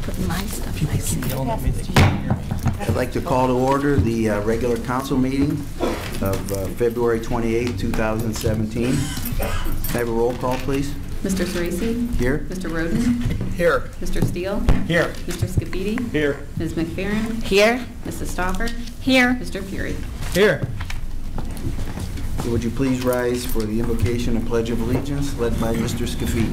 putting my stuff People nice keep and yelling at me, they can't hear me. I'd like to call to order the regular council meeting of February 28, 2017. Can I have a roll call, please? Mr. Cerisi? Here. Mr. Roden? Here. Mr. Steele? Here. Mr. Scafidi? Here. Ms. McFerrin? Here. Mrs. Stoffer? Here. Mr. Fury? Here. Would you please rise for the invocation and pledge of allegiance led by Mr. Scafidi?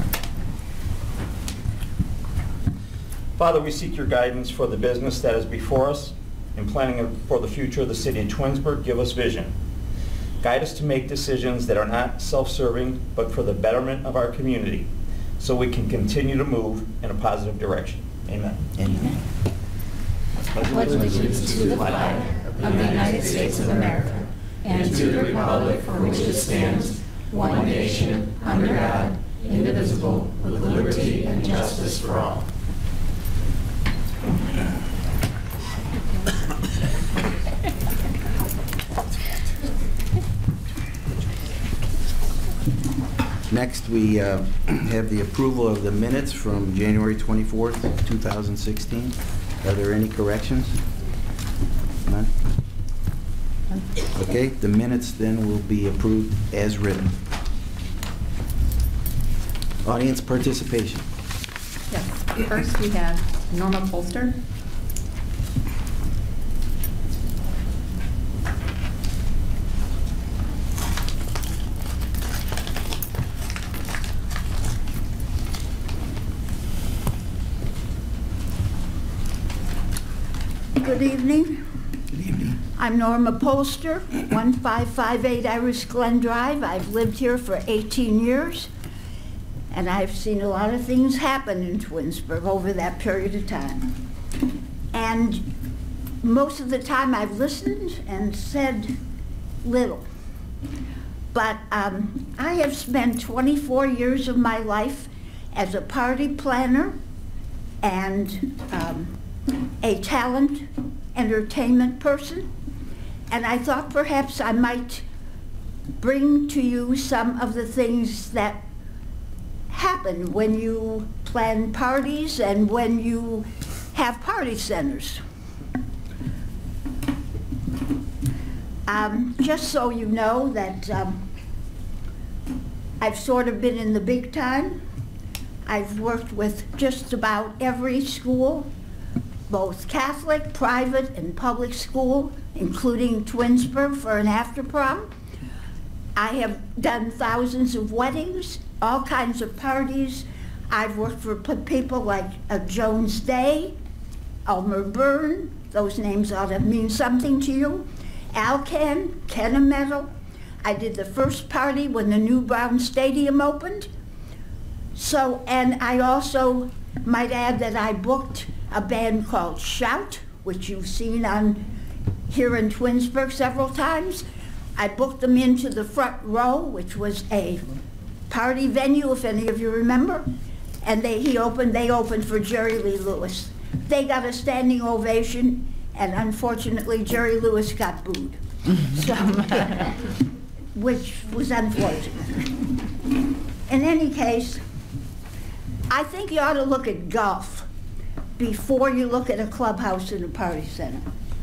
Father, we seek your guidance for the business that is before us. In planning for the future of the city of Twinsburg, give us vision. Guide us to make decisions that are not self-serving, but for the betterment of our community, so we can continue to move in a positive direction. Amen. Amen. Pledge allegiance to the flag of the United States of America and to the republic for which it stands, one nation, under God, indivisible, with liberty and justice for all. Next, we have the approval of the minutes from January 24th, 2016. Are there any corrections? None? Okay, the minutes then will be approved as written. Audience participation. Yes. First, we have Norma Polster. Good evening. Good evening. I'm Norma Polster, 1558 Iris Glen Drive. I've lived here for 18 years, and I've seen a lot of things happen in Twinsburg over that period of time. And most of the time I've listened and said little. But I have spent 24 years of my life as a party planner and a talent entertainment person, and I thought perhaps I might bring to you some of the things that happen when you plan parties and when you have party centers. Just so you know that I've sort of been in the big time. I've worked with just about every school, both Catholic, private, and public school, including Twinsburg for an after-prom. I have done thousands of weddings, all kinds of parties. I've worked for people like Jones Day, Elmer Byrne, those names ought to mean something to you, Alcan, Kennemetal. I did the first party when the new Brown Stadium opened. So, and I also might add that I booked a band called Shout, which you've seen on here in Twinsburg several times. I booked them into the front row, which was a party venue, if any of you remember. And they opened for Jerry Lee Lewis. They got a standing ovation, and unfortunately Jerry Lewis got booed, so, which was unfortunate. In any case, I think you ought to look at golf before you look at a clubhouse and a party center.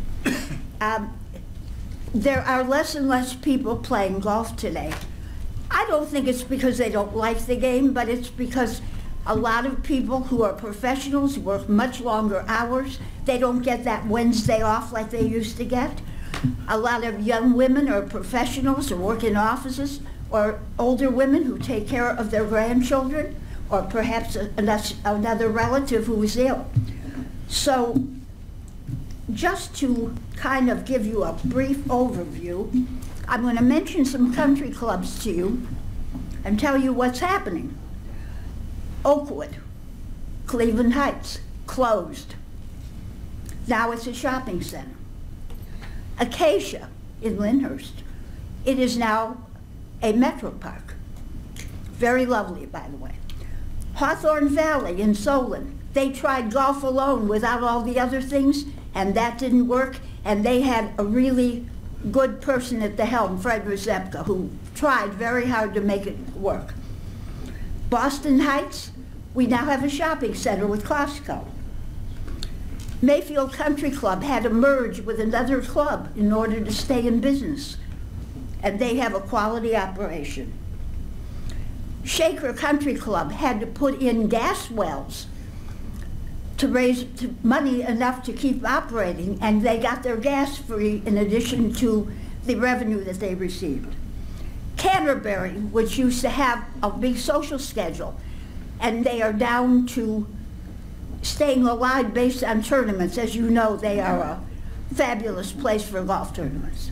There are less and less people playing golf today. I don't think it's because they don't like the game, but it's because a lot of people who are professionals work much longer hours. They don't get that Wednesday off like they used to get. A lot of young women are professionals or work in offices, or older women who take care of their grandchildren, or perhaps another relative who is ill. So just to kind of give you a brief overview, I'm going to mention some country clubs to you and tell you what's happening. Oakwood, Cleveland Heights, closed. Now it's a shopping center. Acacia in Lyndhurst, it is now a metro park. Very lovely, by the way. Hawthorne Valley in Solon, they tried golf alone without all the other things, and that didn't work, and they had a really good person at the helm, Fred Rzepka, who tried very hard to make it work. Boston Heights, we now have a shopping center with Costco. Mayfield Country Club had to merge with another club in order to stay in business, and they have a quality operation. Shaker Country Club had to put in gas wells to raise money enough to keep operating, and they got their gas free in addition to the revenue that they received. Canterbury, which used to have a big social schedule, and they are down to staying alive based on tournaments. As you know, they are a fabulous place for golf tournaments.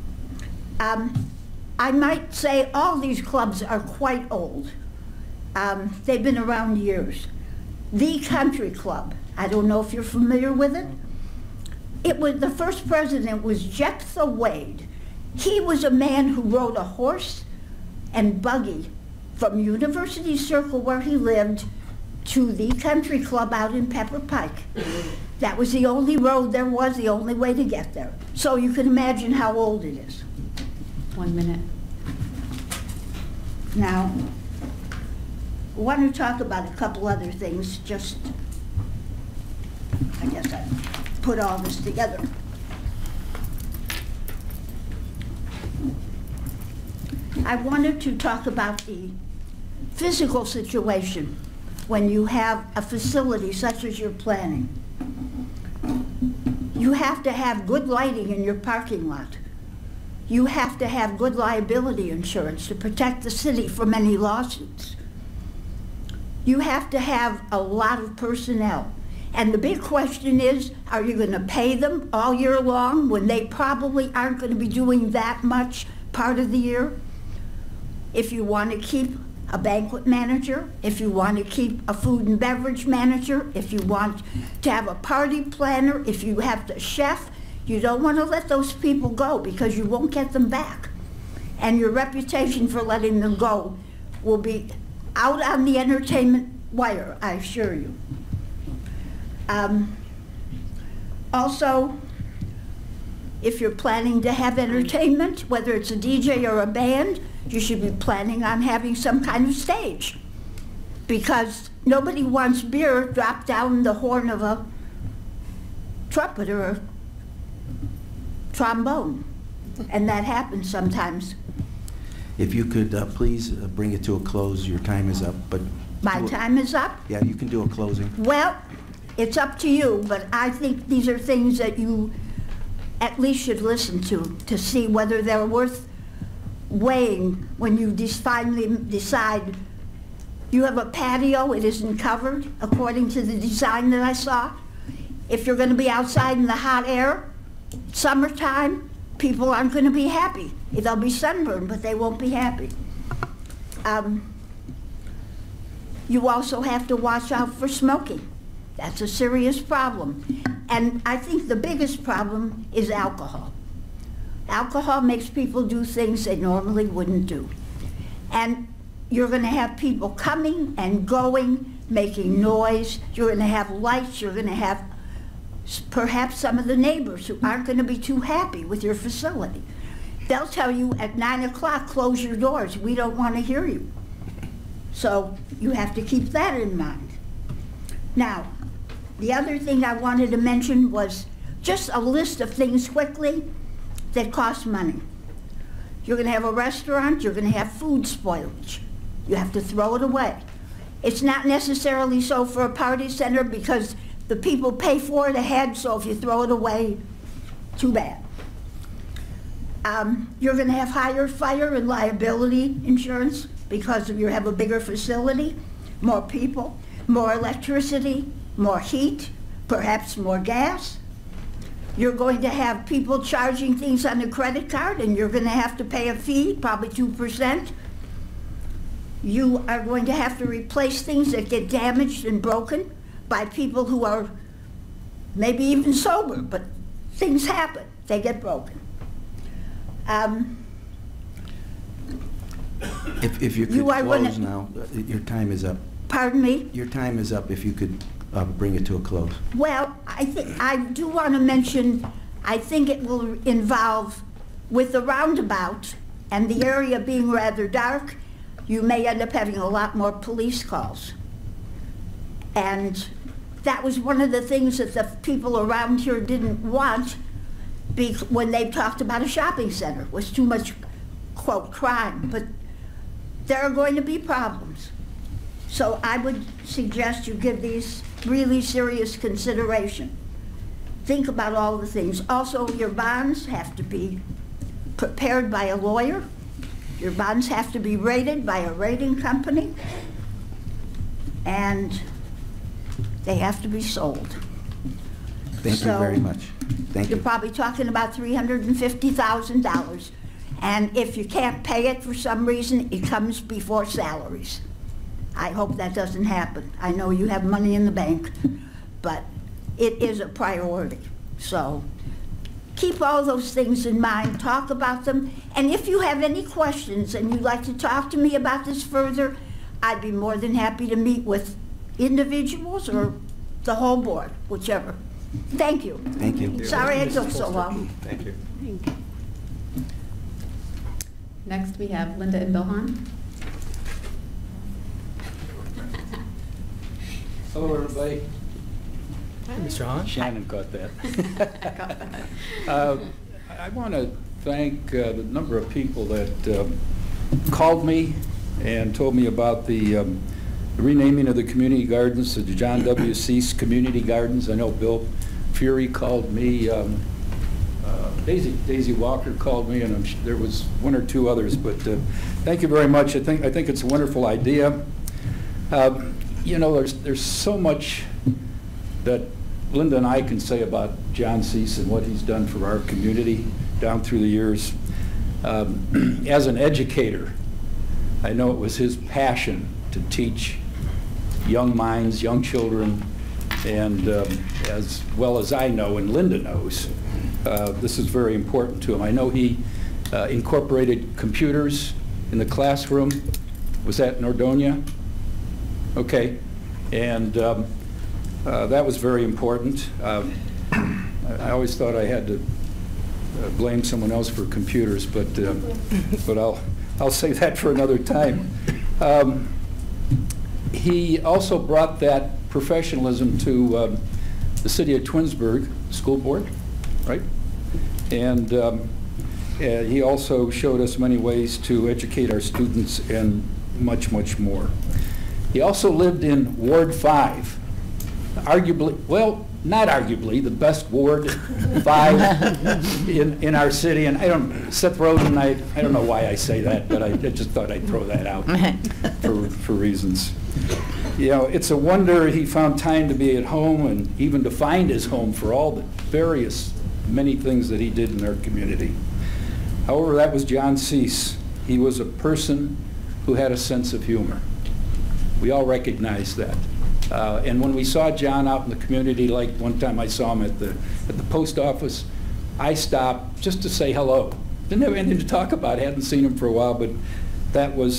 I might say all these clubs are quite old. They've been around years. The Country Club, I don't know if you're familiar with it. The first president was Jephthah Wade. He was a man who rode a horse and buggy from University Circle, where he lived, to the Country Club out in Pepper Pike. That was the only road there was, the only way to get there. So you can imagine how old it is. 1 minute. Now, I want to talk about a couple other things. Just, I guess I put all this together. I wanted to talk about the physical situation when you have a facility such as you're planning. You have to have good lighting in your parking lot. You have to have good liability insurance to protect the city from any lawsuits. You have to have a lot of personnel. And the big question is, are you going to pay them all year long when they probably aren't going to be doing that much part of the year? If you want to keep a banquet manager, if you want to keep a food and beverage manager, if you want to have a party planner, if you have the chef, you don't want to let those people go because you won't get them back. And your reputation for letting them go will be out on the entertainment wire, I assure you. Also, if you're planning to have entertainment, whether it's a DJ or a band, you should be planning on having some kind of stage, because nobody wants beer dropped down the horn of a trumpet or a trombone, and that happens sometimes. If you could please bring it to a close. Your time is up. But My time is up? Yeah, you can do a closing. Well, it's up to you, but I think these are things that you at least should listen to see whether they're worth weighing when you finally decide. You have a patio, it isn't covered according to the design that I saw. If you're going to be outside in the hot air, summertime, people aren't going to be happy. They'll be sunburned, but they won't be happy. You also have to watch out for smoking. That's a serious problem. And I think the biggest problem is alcohol. Alcohol makes people do things they normally wouldn't do. And you're going to have people coming and going, making noise. You're going to have lights. You're going to have perhaps some of the neighbors who aren't going to be too happy with your facility. They'll tell you at 9 o'clock, close your doors. We don't want to hear you. So you have to keep that in mind. Now, the other thing I wanted to mention was just a list of things quickly that cost money. You're going to have a restaurant, you're going to have food spoilage. You have to throw it away. It's not necessarily so for a party center because the people pay for it ahead, so if you throw it away, too bad. You're going to have higher fire and liability insurance because you have a bigger facility, more people, more electricity, more heat, perhaps more gas. You're going to have people charging things on a credit card, and you're going to have to pay a fee, probably 2%. You are going to have to replace things that get damaged and broken by people who are maybe even sober, but things happen. They get broken. If you could close now, your time is up. Pardon me? Your time is up if you could bring it to a close. Well, I do want to mention, I think it will involve, with the roundabout and the area being rather dark, you may end up having a lot more police calls. And that was one of the things that the people around here didn't want when they talked about a shopping center, was too much, quote, crime. But there are going to be problems. So I would suggest you give these really serious consideration. Think about all the things. Also, your bonds have to be prepared by a lawyer. Your bonds have to be rated by a rating company. And they have to be sold. Thank you very much. Thank you. You're probably talking about $350,000. And if you can't pay it for some reason, it comes before salaries. I hope that doesn't happen. I know you have money in the bank, but it is a priority. So keep all those things in mind, talk about them, and if you have any questions and you'd like to talk to me about this further, I'd be more than happy to meet with individuals or the whole board, whichever. Thank you. Thank you. Sorry it took so long. Thank you. Next, we have Linda and Bill Hahn. Hello, everybody. Hi. Mr. Hahn? Shannon caught that. I want to thank the number of people that called me and told me about the renaming of the community gardens to the John W. Cease Community Gardens. I know Bill Fury called me. Daisy Walker called me, and there was one or two others. But thank you very much. I think it's a wonderful idea. You know, there's so much that Linda and I can say about John Cease and what he's done for our community down through the years. As an educator, I know it was his passion to teach young minds, young children, and as well as I know and Linda knows, this is very important to him. I know he incorporated computers in the classroom. Was that in Nordonia? Okay, and that was very important. I always thought I had to blame someone else for computers, but I'll save that for another time. He also brought that professionalism to the city of Twinsburg School Board, right? And he also showed us many ways to educate our students and much, much more. He also lived in Ward 5, arguably, well, not arguably, the best Ward 5 in our city. And I don't, Seth Rosen, I don't know why I say that, but I just thought I'd throw that out for reasons. You know, it's a wonder he found time to be at home and even to find his home for all the various many things that he did in our community. However, that was John Cease. He was a person who had a sense of humor. We all recognize that. And when we saw John out in the community, like one time I saw him at the post office, I stopped just to say hello. Didn't have anything to talk about. Hadn't seen him for a while, but that was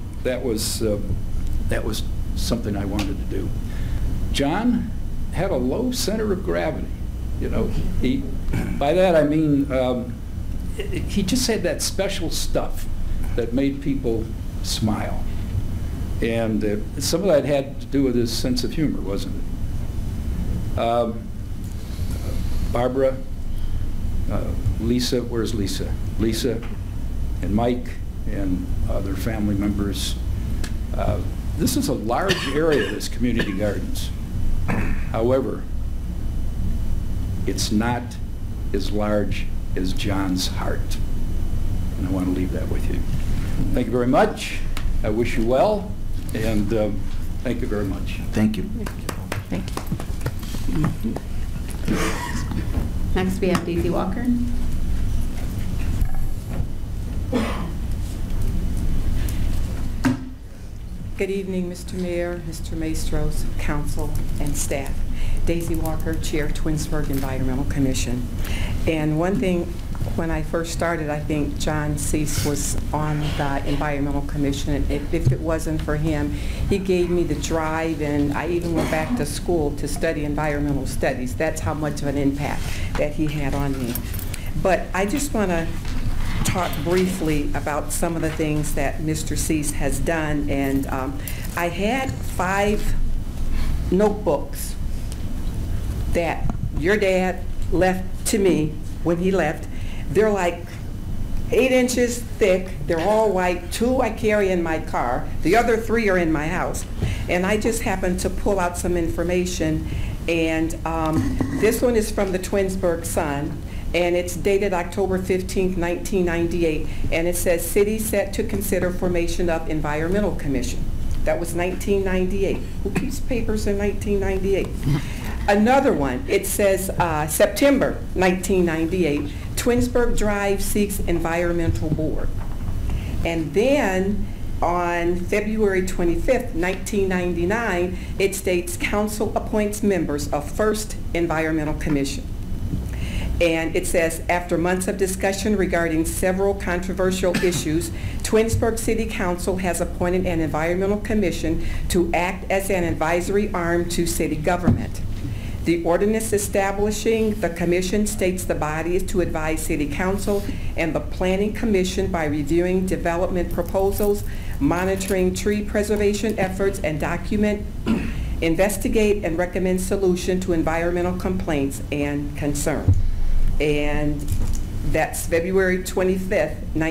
something I wanted to do. John had a low center of gravity. You know, by that I mean he just had that special stuff that made people smile. And some of that had to do with his sense of humor, wasn't it? Barbara, Lisa, where's Lisa? Lisa and Mike and other family members. This is a large area, this community gardens. However, it's not as large as John's heart. And I want to leave that with you. Thank you very much. I wish you well. And thank you very much. Thank you. Thank you. Next, we have Daisy Walker. Good evening, Mr. Mayor, Mr. Maestros, council, and staff. Daisy Walker, Chair, Twinsburg Environmental Commission. And one thing, when I first started, I think John Cease was on the Environmental Commission. And if it wasn't for him, he gave me the drive, and I even went back to school to study environmental studies. That's how much of an impact that he had on me. But I just want to talk briefly about some of the things that Mr. Cease has done. And I had 5 notebooks that your dad left to me when he left. They're like 8 inches thick. They're all white. 2 I carry in my car. The other 3 are in my house. And I just happened to pull out some information, and this one is from the Twinsburg Sun, and it's dated October 15th, 1998, and it says, "City set to consider formation of Environmental Commission." That was 1998. Who keeps papers in 1998? Another one, it says September 1998, Twinsburg Drive seeks Environmental Board. And then on February 25th, 1999, it states council appoints members of First Environmental Commission. And it says, after months of discussion regarding several controversial issues, Twinsburg City Council has appointed an environmental commission to act as an advisory arm to city government. The ordinance establishing the commission states the body is to advise City Council and the Planning Commission by reviewing development proposals, monitoring tree preservation efforts, and document, investigate, and recommend solution to environmental complaints and concerns. And that's February 25th,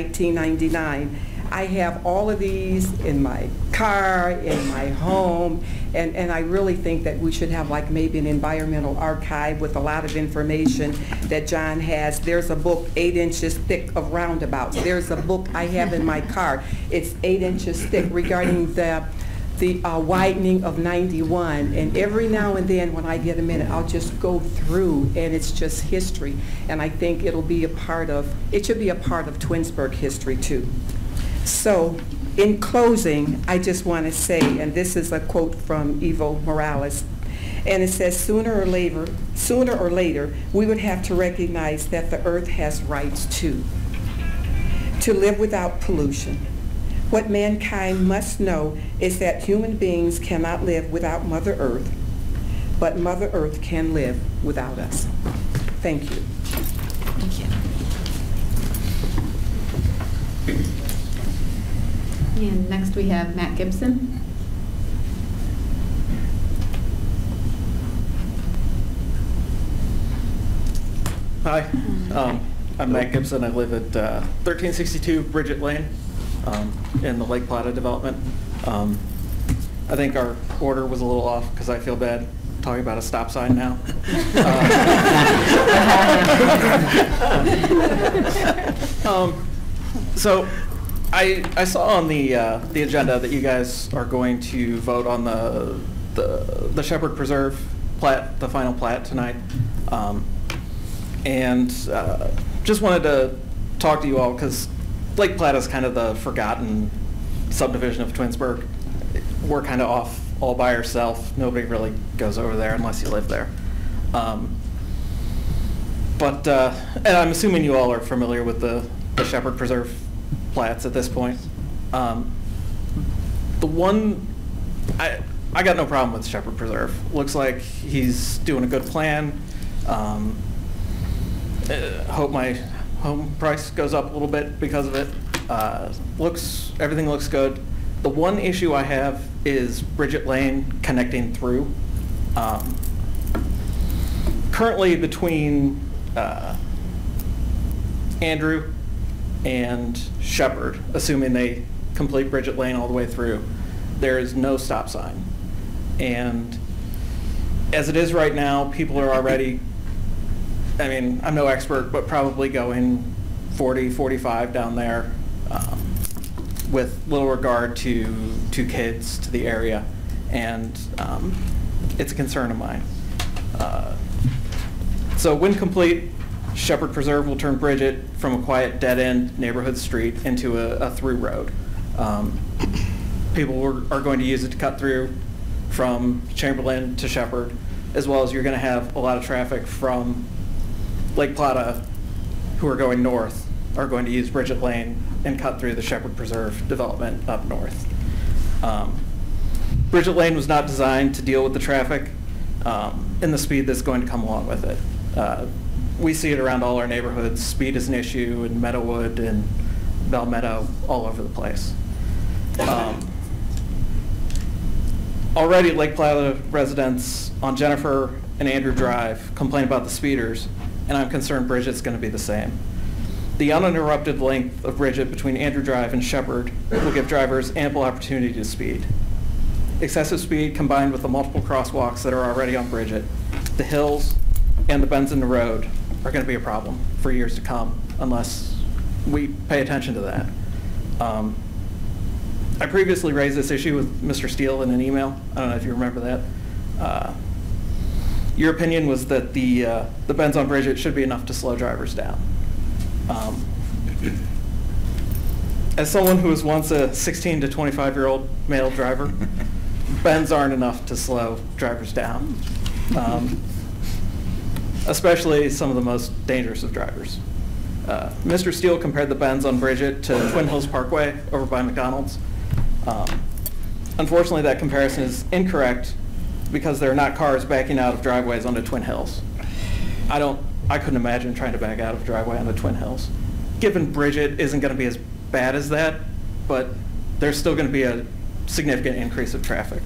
1999. I have all of these in my car, in my home, and I really think that we should have like maybe an environmental archive with a lot of information that John has. There's a book 8 inches thick of roundabouts. There's a book I have in my car. It's 8 inches thick regarding the widening of 91, and every now and then when I get a minute I'll just go through, and it's just history, and I think it should be a part of Twinsburg history too. So in closing, I just want to say, and this is a quote from Evo Morales, and it says, sooner or later we would have to recognize that the earth has rights too, to live without pollution. What mankind must know is that human beings cannot live without Mother Earth, but Mother Earth can live without us. Thank you. Thank you. And next we have Matt Gibson. Hi, I'm Matt Gibson. I live at 1362 Bridget Lane in the Lake Plata development. I think our order was a little off because I feel bad talking about a stop sign now. So I saw on the agenda that you guys are going to vote on the Shepherd Preserve plat, the final plat tonight, and just wanted to talk to you all because Lake Plata is kind of the forgotten subdivision of Twinsburg. We're kind of off all by ourselves. Nobody really goes over there unless you live there. And I'm assuming you all are familiar with the Shepherd Preserve plats at this point. The one, I got no problem with Shepherd Preserve. Looks like he's doing a good plan. Hope my home price goes up a little bit because of it. Everything looks good. The one issue I have is Bridget Lane connecting through. Currently between Andrew and Shepherd, assuming they complete Bridget Lane all the way through, there is no stop sign. And as it is right now, people are already, I mean, I'm no expert, but probably going 40, 45 down there with little regard to kids, to the area, and it's a concern of mine. So when complete, Shepherd Preserve will turn Bridget from a quiet dead-end neighborhood street into a through road. People are going to use it to cut through from Chamberlain to Shepherd, as well as you're going to have a lot of traffic from Lake Plata who are going north are going to use Bridget Lane and cut through the Shepherd Preserve development up north. Bridget Lane was not designed to deal with the traffic and the speed that's going to come along with it. We see it around all our neighborhoods. Speed is an issue in Meadowood and Bell Meadow, all over the place. Already Lake Plata residents on Jennifer and Andrew Drive complain about the speeders, and I'm concerned Bridget's going to be the same. The uninterrupted length of Bridget between Andrew Drive and Shepherd will give drivers ample opportunity to speed. Excessive speed combined with the multiple crosswalks that are already on Bridget, the hills, and the bends in the road are going to be a problem for years to come unless we pay attention to that. I previously raised this issue with Mr. Steele in an email. I don't know if you remember that. Your opinion was that the bends on Bridget should be enough to slow drivers down. As someone who was once a 16 to 25-year-old male driver, bends aren't enough to slow drivers down, especially some of the most dangerous of drivers. Mr. Steele compared the bends on Bridget to Twin Hills Parkway over by McDonald's. Unfortunately, that comparison is incorrect because there are not cars backing out of driveways onto Twin Hills. I couldn't imagine trying to back out of a driveway onto Twin Hills. Given Bridget isn't going to be as bad as that, but there's still going to be a significant increase of traffic.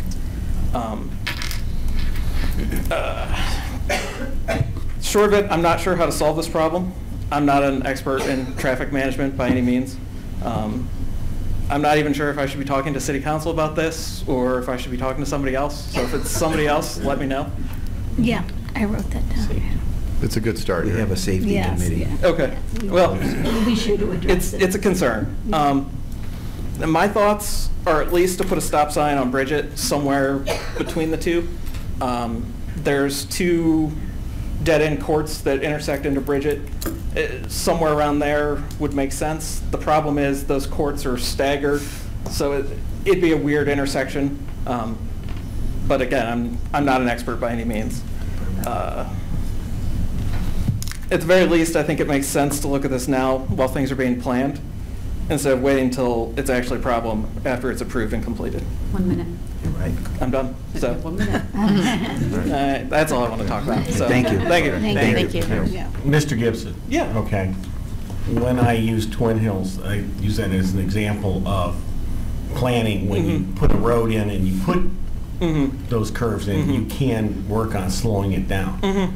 Short of it, I'm not sure how to solve this problem. I'm not an expert in traffic management by any means. I'm not even sure if I should be talking to City Council about this or if I should be talking to somebody else. So if it's somebody else, let me know. Yeah, I wrote that down. It's a good start. We have a safety committee. Yeah. Okay. Well, we should address it. It's a concern. And my thoughts are at least to put a stop sign on Bridget somewhere between the two. There's two dead-end courts that intersect into Bridget. Somewhere around there would make sense. The problem is those courts are staggered, so it'd be a weird intersection. But again, I'm not an expert by any means. At the very least, I think it makes sense to look at this now while things are being planned, instead of waiting until it's actually a problem after it's approved and completed. 1 minute. You're right. I'm done. So 1 minute. that's all I want to talk about. So, Thank you. Thank you. Thank you. Yeah. Mr. Gibson? Yeah. Okay. When I use Twin Hills, I use that as an example of planning. When you put a road in and you put those curves in, you can work on slowing it down.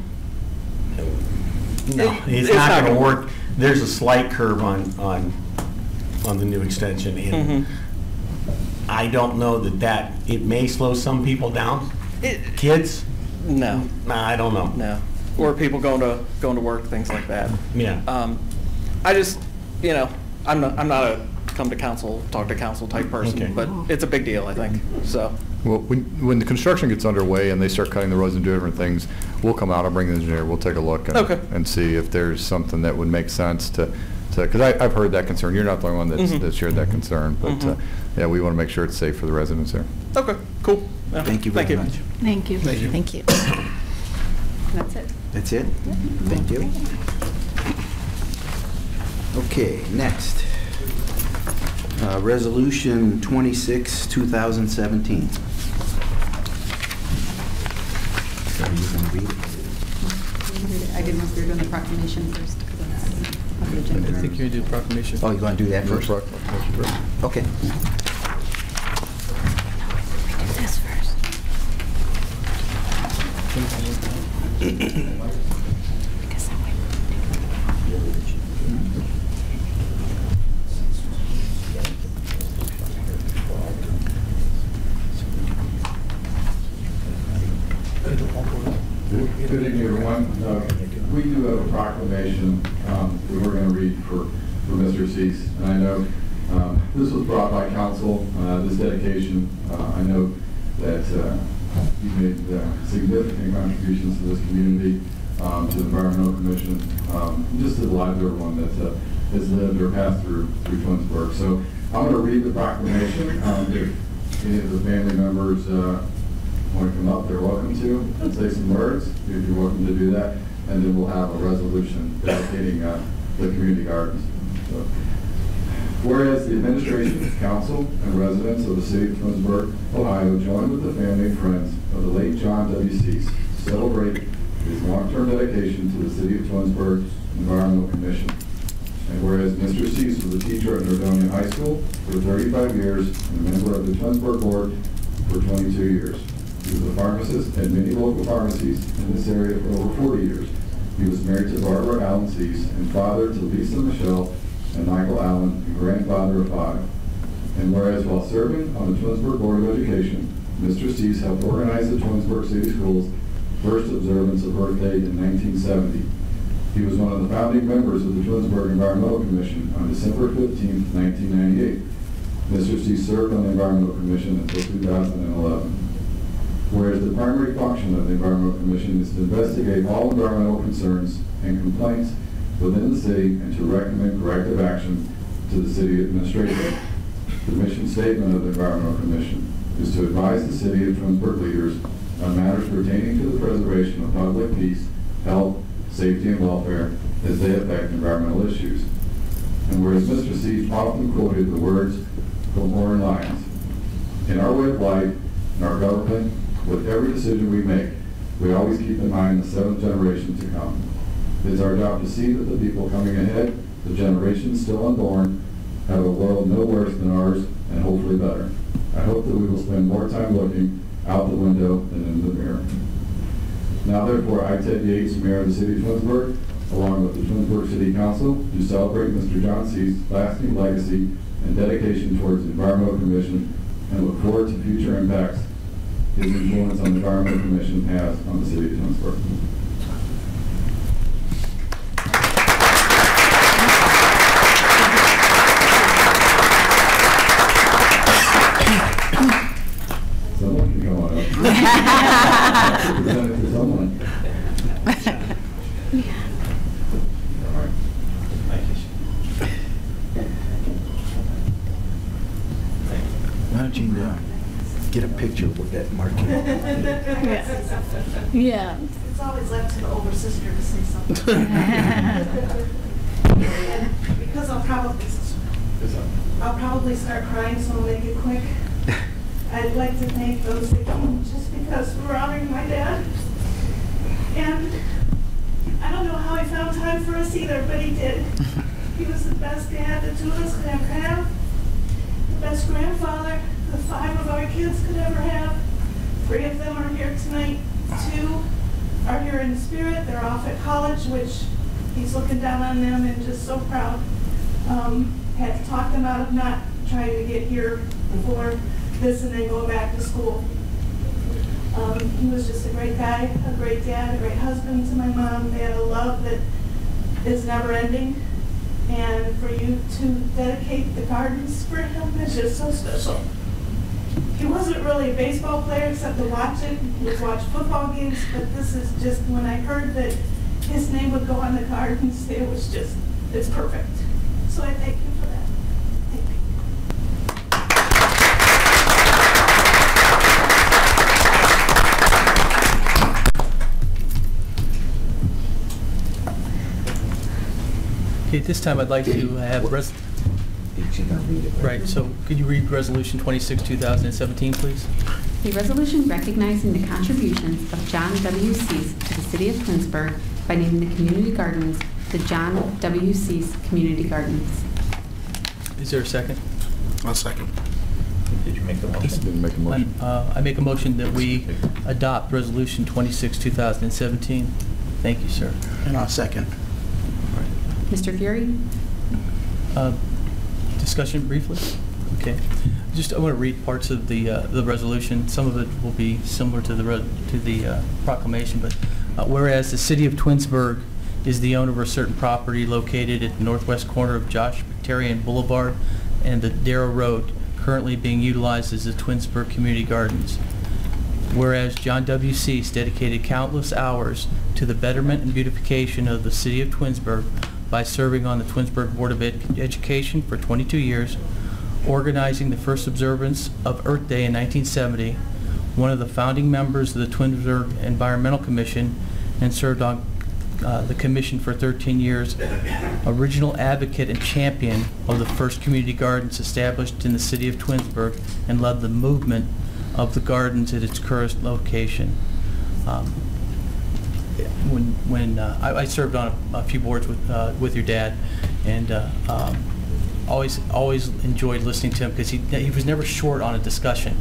No, it's not going to work. There's a slight curve on the new extension, and I don't know that it may slow some people down. Kids? No. Nah, I don't know. No. Or people going to work, things like that. Yeah. I just, I'm not a come to council, talk to council type person, but it's a big deal, I think. So. Well, when the construction gets underway and they start cutting the roads and doing different things, we'll come out, I'll bring the engineer, we'll take a look and see if there's something that would make sense to because I've heard that concern. You're not the only one that shared that concern, but yeah, we want to make sure it's safe for the residents there. Okay, cool. Yeah. Thank you very much. Thank you. Thank you. That's it. That's it? Thank you. Okay, next. Resolution 26, 2017. Are you going to read it? I didn't know if we were doing the proclamation first. I think you do proclamation. Oh, you're going to do that first? Okay. This first. Good evening, everyone. We do have a proclamation that we're going to read for Mr. Cease. And I know this was brought by council, this dedication. I know that you made significant contributions to this community, to the Environmental Commission, just to the lives of everyone that has lived or passed through Twinsburg. So I'm going to read the proclamation. If any of the family members want to come up, they're welcome to and say some words. You're welcome to do that, and then we'll have a resolution dedicating the community gardens. So, whereas the administration, council, and residents of the city of Twinsburg, Ohio, join with the family and friends of the late John W. Cease to celebrate his long-term dedication to the city of Twinsburg Environmental Commission. And whereas Mr. Cease was a teacher at Nordonia High School for 35 years and a member of the Twinsburg Board for 22 years. He was a pharmacist at many local pharmacies in this area for over 40 years. He was married to Barbara Allen Cease and father to Lisa Michelle and Michael Allen, and grandfather of 5. And whereas while serving on the Twinsburg Board of Education, Mr. Cease helped organize the Twinsburg City Schools' first observance of Earth Day in 1970. He was one of the founding members of the Twinsburg Environmental Commission on December 15, 1998. Mr. Cease served on the Environmental Commission until 2011. Whereas the primary function of the Environmental Commission is to investigate all environmental concerns and complaints within the city and to recommend corrective action to the city administration. The mission statement of the Environmental Commission is to advise the city of Twinsburg leaders on matters pertaining to the preservation of public peace, health, safety, and welfare as they affect environmental issues. And whereas Mr. Cease often quoted the words from Oren Lyons, in our way of life, in our government, with every decision we make, we always keep in mind the 7th generation to come. It is our job to see that the people coming ahead, the generations still unborn, have a world no worse than ours and hopefully better. I hope that we will spend more time looking out the window than in the mirror. Now therefore, I, Ted Yates, Mayor of the City of Twinsburg, along with the Twinsburg City Council, do celebrate Mr. John Cease's lasting legacy and dedication towards the Environmental Commission and look forward to future impacts his influence on the Environmental Commission has on the City of Twinsburg. Someone can come on up. Present it to someone. Why don't you get a picture with that marking? Yeah. It's always left to the older sister to say something. And because I'll probably start crying, so I'll make it quick. I'd like to thank those that came just because we're honoring my dad. And I don't know how he found time for us either, but he did. He was the best dad the 2 of us could ever have, the best grandfather the 5 of our kids could ever have. 3 of them are here tonight. 2 are here in spirit. They're off at college, which he's looking down on them and just so proud. Had to talk them out of not trying to get here before this and then go back to school. He was just a great guy, a great dad, a great husband to my mom. They had a love that is never ending. And for you to dedicate the gardens for him is just so special. He wasn't really a baseball player except to watch it. He would watch football games, but this is just, when I heard that his name would go on the gardens, it was just, it's perfect. So I thank you for that. Thank you. Okay, at this time I'd like to have right, so could you read Resolution 26, 2017, please? A resolution recognizing the contributions of John W. Cease to the City of Twinsburg by naming the community gardens the John W. Cease Community Gardens. Is there a second? I'll second. Did you make the motion? Didn't make a motion. I make a motion that we adopt Resolution 26, 2017. Thank you, sir. And I'll second. Mr. Fury? Discussion briefly? Okay. Just I want to read parts of the resolution. Some of it will be similar to the proclamation, but whereas the City of Twinsburg is the owner of a certain property located at the northwest corner of Josh Victorian Boulevard and the Darrow Road, currently being utilized as the Twinsburg Community Gardens. Whereas John W. Cease dedicated countless hours to the betterment and beautification of the City of Twinsburg by serving on the Twinsburg Board of Education for 22 years, organizing the first observance of Earth Day in 1970, one of the founding members of the Twinsburg Environmental Commission, and served on the commission for 13 years, original advocate and champion of the first community gardens established in the City of Twinsburg, and led the movement of the gardens at its current location. When I served on a few boards with your dad, and always enjoyed listening to him because he was never short on a discussion.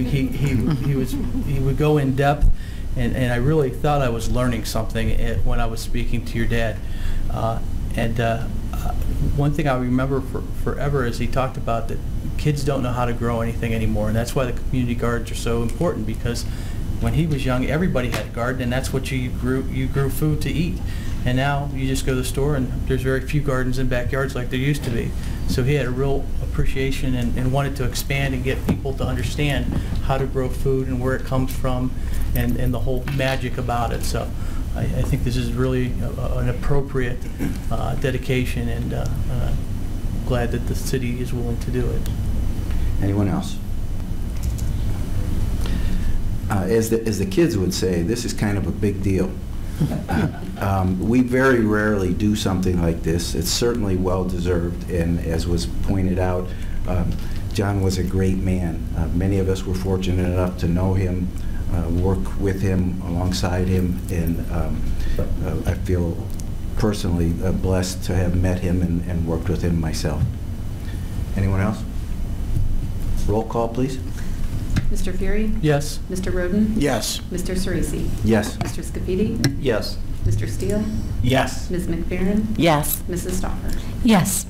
He would go in depth, and I really thought I was learning something when I was speaking to your dad. One thing I remember forever is he talked about that kids don't know how to grow anything anymore, and that's why the community gardens are so important, because when he was young, everybody had a garden, and that's what you grew food to eat. And now you just go to the store, and there's very few gardens in backyards like there used to be. So he had a real appreciation and wanted to expand and get people to understand how to grow food and where it comes from, and the whole magic about it. So I think this is really an appropriate dedication, and glad that the city is willing to do it. Anyone else? As the kids would say, this is kind of a big deal. We very rarely do something like this. It's certainly well-deserved, and as was pointed out, John was a great man. Many of us were fortunate enough to know him, work with him, alongside him, and I feel personally blessed to have met him and worked with him myself. Anyone else? Roll call, please. Mr. Fury? Yes. Mr. Roden? Yes. Mr. Cerisi? Yes. Mr. Scafidi? Yes. Mr. Steele? Yes. Ms. McFerrin? Yes. Mrs. Stauffer? Yes.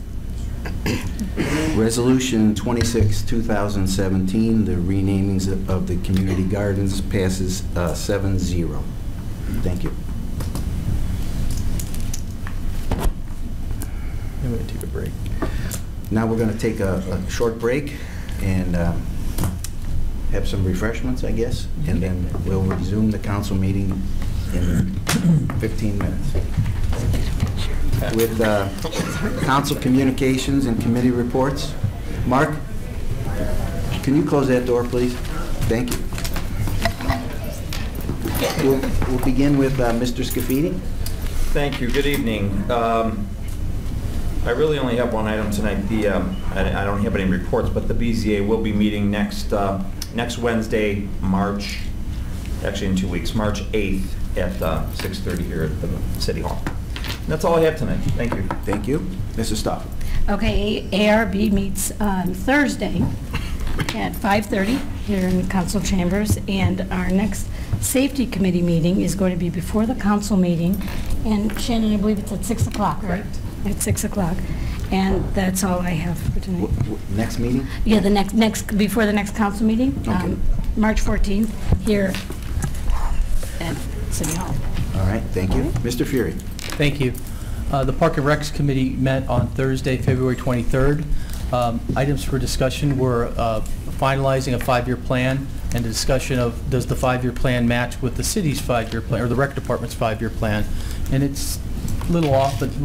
Resolution 26, 2017, the renamings of the community gardens passes 7-0. Thank you. I'm going to take a break. Now we're going to take a short break and have some refreshments, I guess, and then we'll resume the council meeting in 15 minutes. With council communications and committee reports. Mark, can you close that door, please? Thank you. We'll begin with Mr. Scafidi. Thank you. Good evening. I really only have one item tonight. I don't have any reports, but the BZA will be meeting next Wednesday, actually in 2 weeks, March 8th at 6:30 here at the City Hall. And that's all I have tonight. Thank you. Thank you. Mrs. Stauffer. Okay, ARB meets on Thursday at 5:30 here in the council chambers, and our next safety committee meeting is going to be before the council meeting, and Shannon, I believe it's at 6 o'clock, right? At 6 o'clock, and that's all I have for tonight. Next meeting? Yeah, the next before the next council meeting, okay. March 14th here at City Hall. All right, thank you. Mr. Fury. Thank you. The Park and Recs Committee met on Thursday, February 23rd. Items for discussion were finalizing a 5-year plan and a discussion of does the 5-year plan match with the city's 5-year plan or the rec department's 5-year plan. And it's a little off, but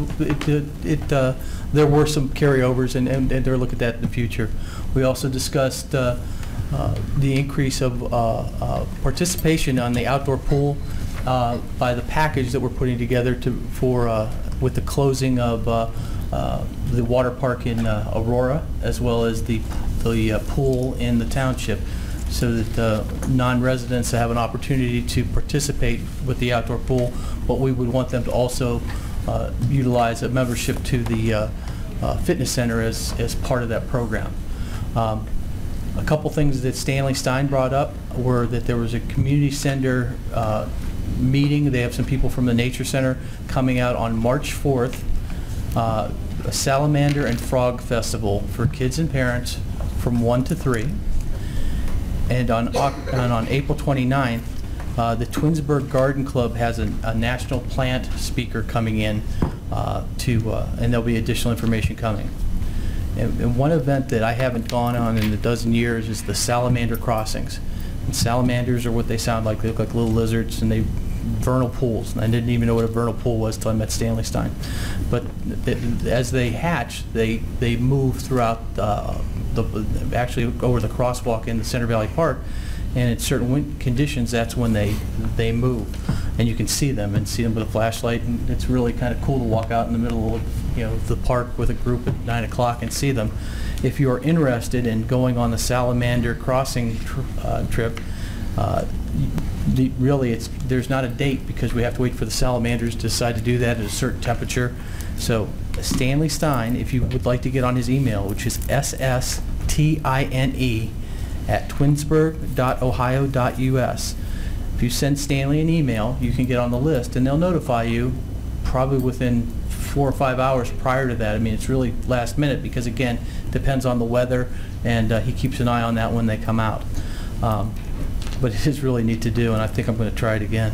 there were some carryovers, and they'll look at that in the future. We also discussed the increase of participation on the outdoor pool by the package that we're putting together with the closing of the water park in Aurora, as well as the pool in the township, so that non-residents have an opportunity to participate with the outdoor pool, but we would want them to also utilize a membership to the fitness center as part of that program. A couple things that Stanley Stein brought up were that there was a community center meeting. They have some people from the Nature Center coming out on March 4th, a salamander and frog festival for kids and parents from 1 to 3. And on April 29th, the Twinsburg Garden Club has a national plant speaker coming in and there'll be additional information coming. And one event that I haven't gone on in a dozen years is the salamander crossings. And salamanders are what they sound like. They look like little lizards, and they vernal pools. And I didn't even know what a vernal pool was until I met Stanley Stein. But as they hatch, they move throughout actually over the crosswalk in the Center Valley Park. And in certain conditions, that's when they move, and you can see them with a flashlight, and it's really kind of cool to walk out in the middle of the park with a group at 9 o'clock and see them. If you are interested in going on the salamander crossing trip, Really, there's not a date because we have to wait for the salamanders to decide to do that at a certain temperature. So Stanley Stein, if you would like to get on his email, which is ssTINE@twinsburg.ohio.us. If you send Stanley an email, you can get on the list, and they'll notify you probably within 4 or 5 hours prior to that. I mean, it's really last minute because, again, depends on the weather, and he keeps an eye on that when they come out. But it is really neat to do, and I think I'm going to try it again.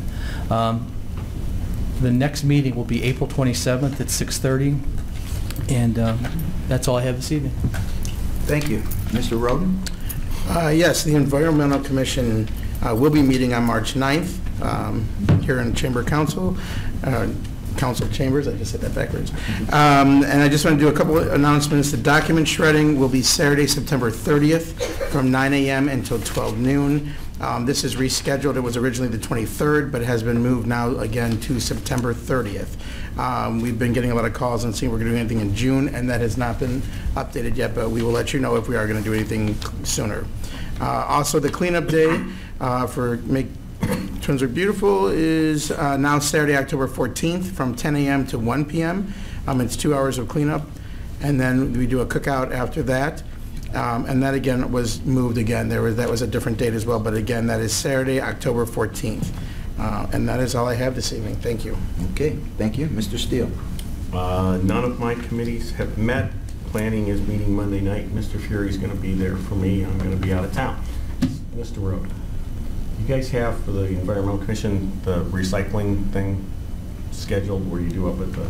The next meeting will be April 27th at 6:30, and that's all I have this evening. Thank you. Mr. Roden? Yes, the Environmental Commission will be meeting on March 9th here in Chamber Council. Council Chambers, I just said that backwards. And I just want to do a couple of announcements. The document shredding will be Saturday, September 30th from 9 a.m. until 12 noon. This is rescheduled. It was originally the 23rd, but it has been moved now again to September 30th. We've been getting a lot of calls and seeing we're going to do anything in June, and that has not been updated yet, but we will let you know if we are going to do anything sooner. Also, the cleanup day for Make Twinsburg Beautiful is now Saturday, October 14th from 10 a.m. to 1 p.m. It's 2 hours of cleanup, and then we do a cookout after that. And that again was moved again. That was a different date as well, but again, that is Saturday, October 14th. And that is all I have this evening. Thank you. Okay, thank you. Mr. Steele? None of my committees have met. Planning is meeting Monday night. Mr. Fury's going to be there for me. I'm going to be out of town. Mr. Rowe, you guys have for the Environmental Commission the recycling thing scheduled where you do up at the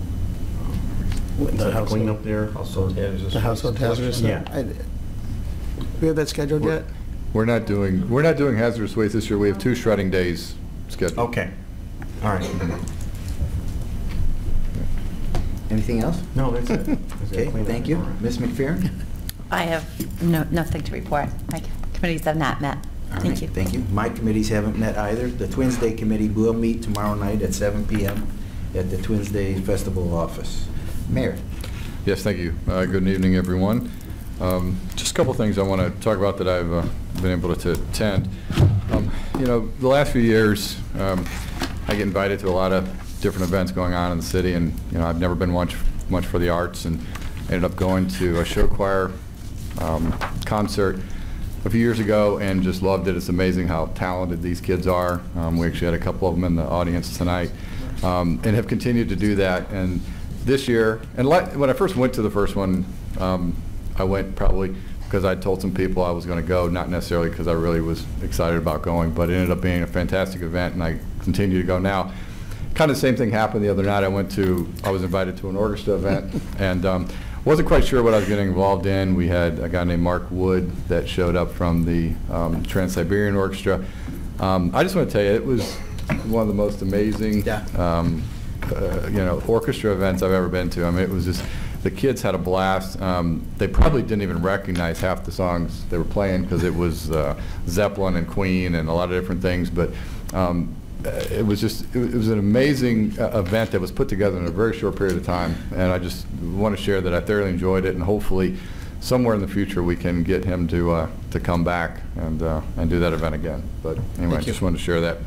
cleanup there? Household hazardous. The household hazardous. Yeah. We have that scheduled yet? We're not doing hazardous waste this year. We have 2 shredding days scheduled. Okay. All right. Anything else? No, that's it. Okay, thank you. Ms. McPherson? I have nothing to report. My committees have not met. Thank you. Thank you. My committees haven't met either. The Twins Day Committee will meet tomorrow night at 7 p.m. at the Twins Day Festival office. Mayor? Yes, thank you. Good evening, everyone. Just a couple things I want to talk about that I've been able to attend. You know, the last few years, I get invited to a lot of different events going on in the city, and you know, I've never been much for the arts, and ended up going to a show choir concert a few years ago and just loved it. It's amazing how talented these kids are. We actually had a couple of them in the audience tonight, and have continued to do that. And this year, and when I first went to the first one, I went probably because I told some people I was going to go, not necessarily because I really was excited about going, but it ended up being a fantastic event, and I continue to go now. Kind of the same thing happened the other night. I was invited to an orchestra event, and wasn't quite sure what I was getting involved in. We had a guy named Mark Wood that showed up from the Trans-Siberian Orchestra. I just want to tell you, it was one of the most amazing you know, orchestra events I've ever been to. I mean, it was just, the kids had a blast. They probably didn't even recognize half the songs they were playing because it was Zeppelin and Queen and a lot of different things, but it was an amazing event that was put together in a very short period of time, and I just want to share that I thoroughly enjoyed it, and hopefully somewhere in the future we can get him to come back and do that event again. But anyway, I just wanted to share that.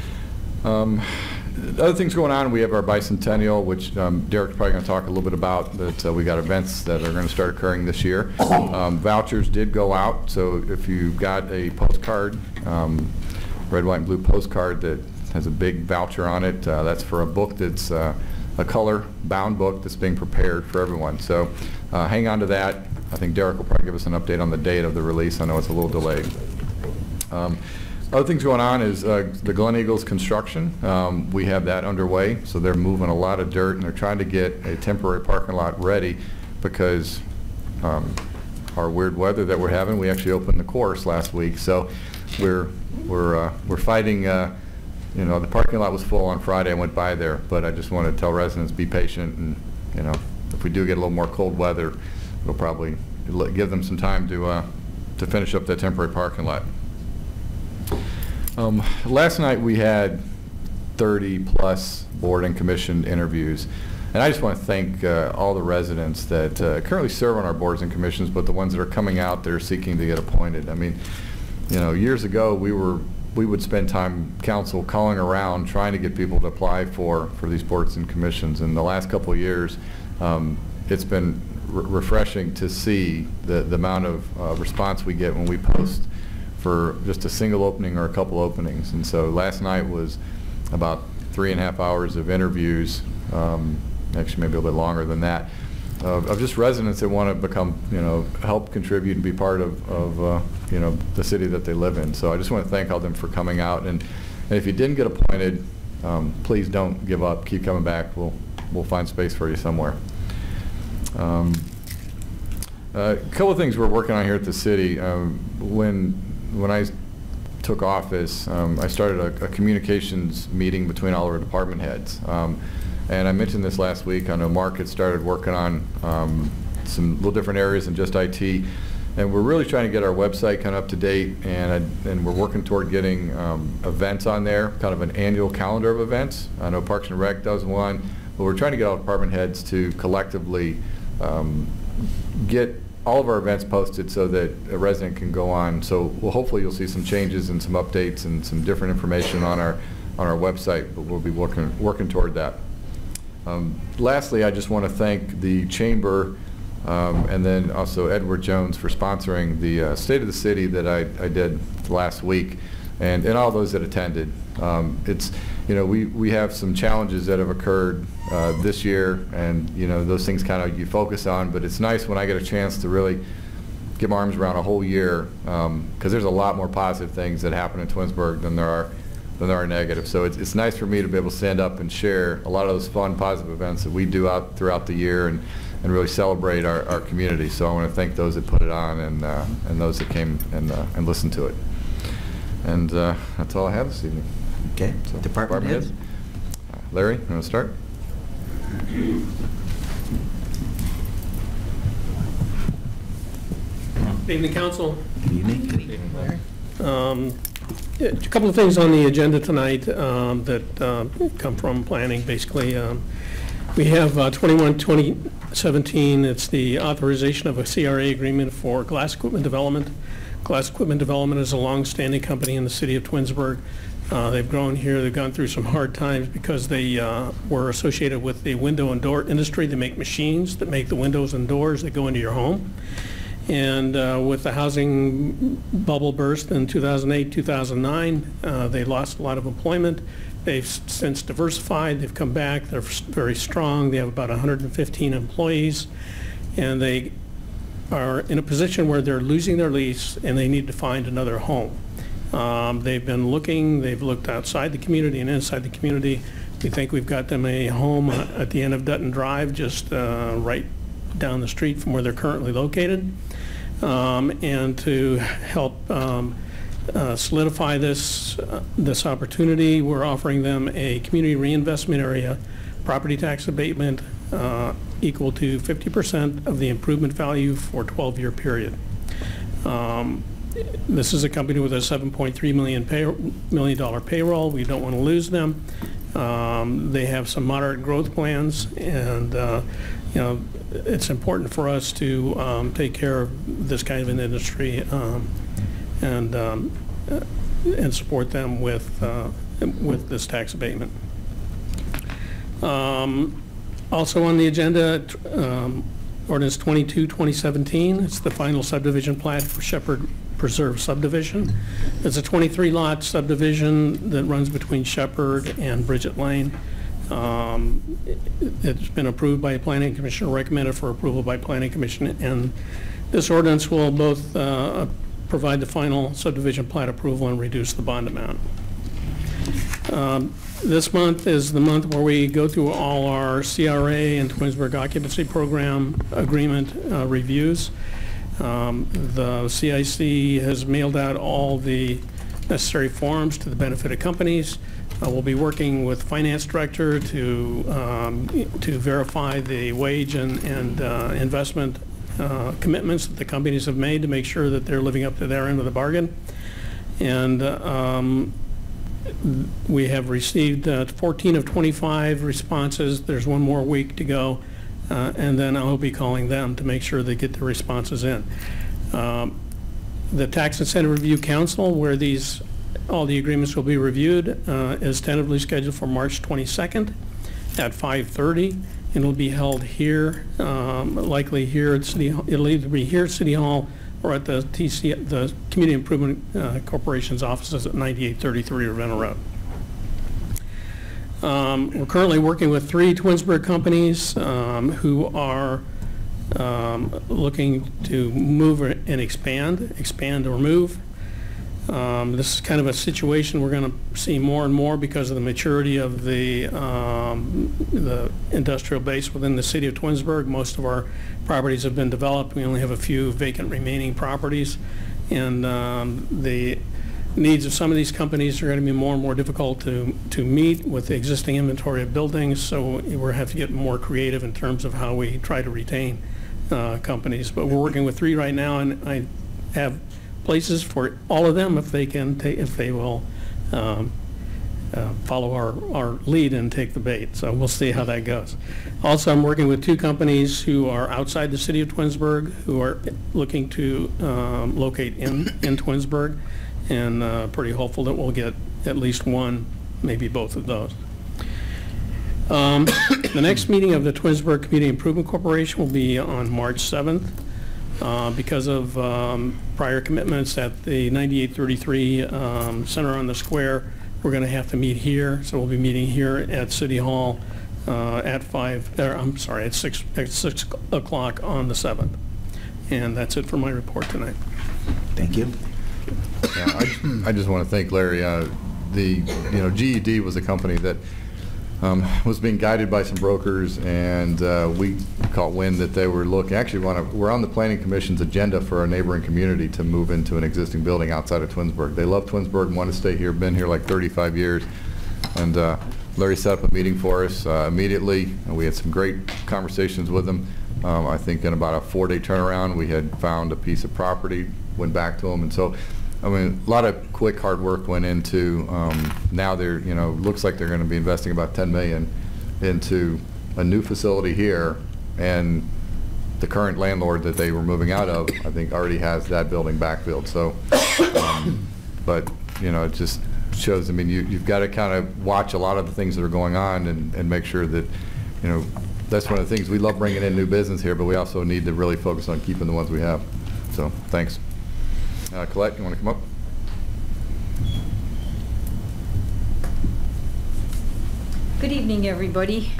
Other things going on, we have our bicentennial, which Derek's probably going to talk a little bit about, that we got events that are going to start occurring this year. Vouchers did go out, so if you got a postcard, red, white, and blue postcard that has a big voucher on it, that's for a book that's a color-bound book that's being prepared for everyone. So hang on to that. I think Derek will probably give us an update on the date of the release. I know it's a little delayed. Other things going on is the Glen Eagles construction. We have that underway, so they're moving a lot of dirt, and they're trying to get a temporary parking lot ready because our weird weather that we're having. We actually opened the course last week, so we're fighting. You know, the parking lot was full on Friday. I went by there, but I just want to tell residents, be patient, and you know, if we do get a little more cold weather, we'll probably give them some time to finish up that temporary parking lot. Last night we had 30+ board and commission interviews, and I just want to thank all the residents that currently serve on our boards and commissions, but the ones that are coming out that are seeking to get appointed. I mean, years ago we would spend time, council, calling around trying to get people to apply for these boards and commissions. In the last couple of years, it's been refreshing to see the amount of response we get when we post for just a single opening or a couple openings. And so last night was about 3.5 hours of interviews, actually maybe a little bit longer than that, of just residents that want to become, help contribute and be part of the city that they live in. So I just want to thank all of them for coming out. And if you didn't get appointed, please don't give up. Keep coming back. We'll find space for you somewhere. A couple of things we're working on here at the city. When I took office, I started a communications meeting between all of our department heads. And I mentioned this last week. I know Mark had started working on some little different areas than just IT. And we're really trying to get our website kind of up to date, and we're working toward getting events on there, kind of an annual calendar of events. I know Parks and Rec does one, but we're trying to get all department heads to collectively get all of our events posted so that a resident can go on. So hopefully you'll see some changes and some updates and some different information on our website, but we'll be working toward that. Lastly, I just want to thank the Chamber and then also Edward Jones for sponsoring the State of the City that I did last week, and all those that attended. It's, we have some challenges that have occurred this year, and those things kind of you focus on, but it's nice when I get a chance to really get my arms around a whole year, because there's a lot more positive things that happen in Twinsburg than there are negative. So it's nice for me to be able to stand up and share a lot of those fun, positive events that we do out throughout the year and really celebrate our community. So I want to thank those that put it on and those that came and listened to it. And that's all I have this evening. Okay. So, department heads. Larry, you want to start? Good evening, Council. Good evening. Good evening, Larry. A couple of things on the agenda tonight that come from planning, basically. We have 21-2017. It's the authorization of a CRA agreement for glass equipment development. Glass Equipment Development is a long-standing company in the city of Twinsburg. They've grown here. They've gone through some hard times because they were associated with the window and door industry. They make machines that make the windows and doors that go into your home. And with the housing bubble burst in 2008, 2009, they lost a lot of employment. They've since diversified. They've come back. They're very strong. They have about 115 employees. And they are in a position where they're losing their lease and they need to find another home. They've been looking. They've looked outside the community and inside the community. We think we've got them a home at the end of Dutton Drive, just right down the street from where they're currently located. And to help solidify this opportunity, we're offering them a community reinvestment area property tax abatement equal to 50% of the improvement value for a 12-year period. This is a company with a $7.3 million payroll. We don't want to lose them. They have some moderate growth plans, and it's important for us to take care of this kind of an industry and support them with this tax abatement. Also on the agenda, ordinance 22-2017. It's the final subdivision plat for Shepherd Preserve subdivision. It's a 23-lot subdivision that runs between Shepherd and Bridget Lane. It's been approved by Planning Commission, or recommended for approval by Planning Commission, and this ordinance will both provide the final subdivision plat approval and reduce the bond amount. This month is the month where we go through all our CRA and Twinsburg Occupancy Program agreement reviews. The CIC has mailed out all the necessary forms to the benefit of companies. We'll be working with Finance Director to verify the wage and investment commitments that the companies have made to make sure that they're living up to their end of the bargain. And we have received 14 of 25 responses. There's one more week to go, and then I'll be calling them to make sure they get the responses in. The Tax Incentive Review Council, where all the agreements will be reviewed, is tentatively scheduled for March 22nd at 5:30. And it'll be held here, likely here at City Hall. It'll either be here at City Hall or at the Community Improvement Corporation's offices at 9833 Ravenna Road. We're currently working with 3 Twinsburg companies who are looking to move and expand or move. This is kind of a situation we're going to see more and more because of the maturity of the industrial base within the city of Twinsburg. Most of our properties have been developed. We only have a few vacant remaining properties, and the needs of some of these companies are going to be more and more difficult to meet with the existing inventory of buildings, so we're going to have to get more creative in terms of how we try to retain companies. But we're working with 3 right now, and I have places for all of them if they will follow our lead and take the bait. So we'll see how that goes. Also, I'm working with 2 companies who are outside the city of Twinsburg who are looking to locate in Twinsburg, and pretty hopeful that we'll get at least one, maybe both of those. The next meeting of the Twinsburg Community Improvement Corporation will be on March 7th. Because of prior commitments at the 9833 Center on the Square, we're going to have to meet here. So we'll be meeting here at City Hall at 6 o'clock on the 7th. And that's it for my report tonight. Thank you. Yeah, I just want to thank Larry. GED was a company that was being guided by some brokers, and we caught wind that they were looking. Actually, we're on the Planning Commission's agenda for a neighboring community to move into an existing building outside of Twinsburg. They love Twinsburg and want to stay here. Been here like 35 years, and Larry set up a meeting for us immediately. And we had some great conversations with them. I think in about a 4-day turnaround, we had found a piece of property, went back to them, and so. I mean, a lot of quick, hard work went into. Now they're, looks like they're going to be investing about $10 million into a new facility here, and the current landlord that they were moving out of, I think, already has that building backfilled. So, but it just shows. I mean, you've got to kind of watch a lot of the things that are going on and make sure that, that's one of the things we love bringing in new business here, but we also need to really focus on keeping the ones we have. So, thanks. Colette, you want to come up? Good evening, everybody.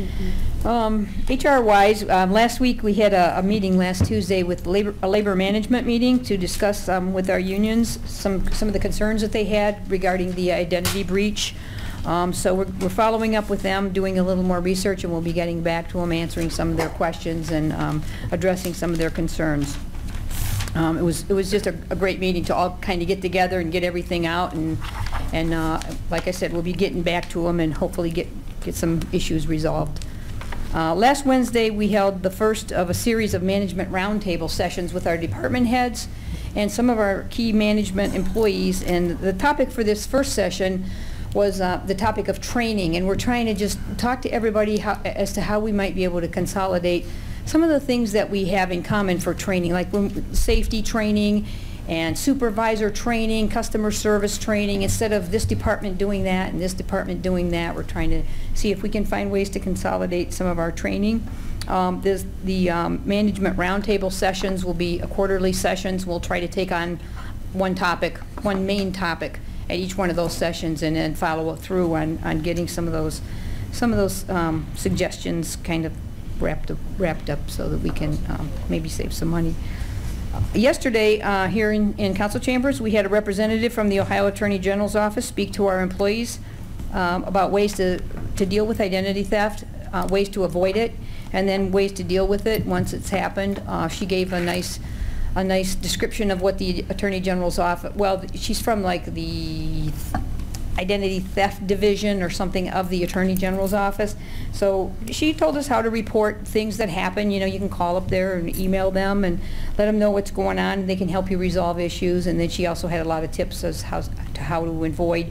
HR-wise, last week we had a meeting last Tuesday with a labor management meeting to discuss with our unions some of the concerns that they had regarding the identity breach. So we're following up with them, doing a little more research, and we'll be getting back to them, answering some of their questions and addressing some of their concerns. It was just a great meeting to all kind of get together and get everything out, and like I said, we'll be getting back to them and hopefully get some issues resolved. Last Wednesday we held the first of a series of management roundtable sessions with our department heads and some of our key management employees, and the topic for this first session was the topic of training, and we're trying to just talk to everybody as to how we might be able to consolidate some of the things that we have in common for training, like safety training and supervisor training, customer service training. Instead of this department doing that and this department doing that, we're trying to see if we can find ways to consolidate some of our training. The management roundtable sessions will be quarterly sessions. We'll try to take on one main topic at each one of those sessions, and then follow through on getting some of those suggestions kind of wrapped up so that we can maybe save some money. Yesterday, here in council chambers, we had a representative from the Ohio Attorney General's office speak to our employees about ways to deal with identity theft, ways to avoid it, and then ways to deal with it once it's happened. She gave a nice description of what the Attorney General's office, well, she's from like the Identity Theft Division or something of the Attorney General's office. So she told us how to report things that happen. You can call up there and email them and let them know what's going on. They can help you resolve issues. And then she also had a lot of tips as to how to avoid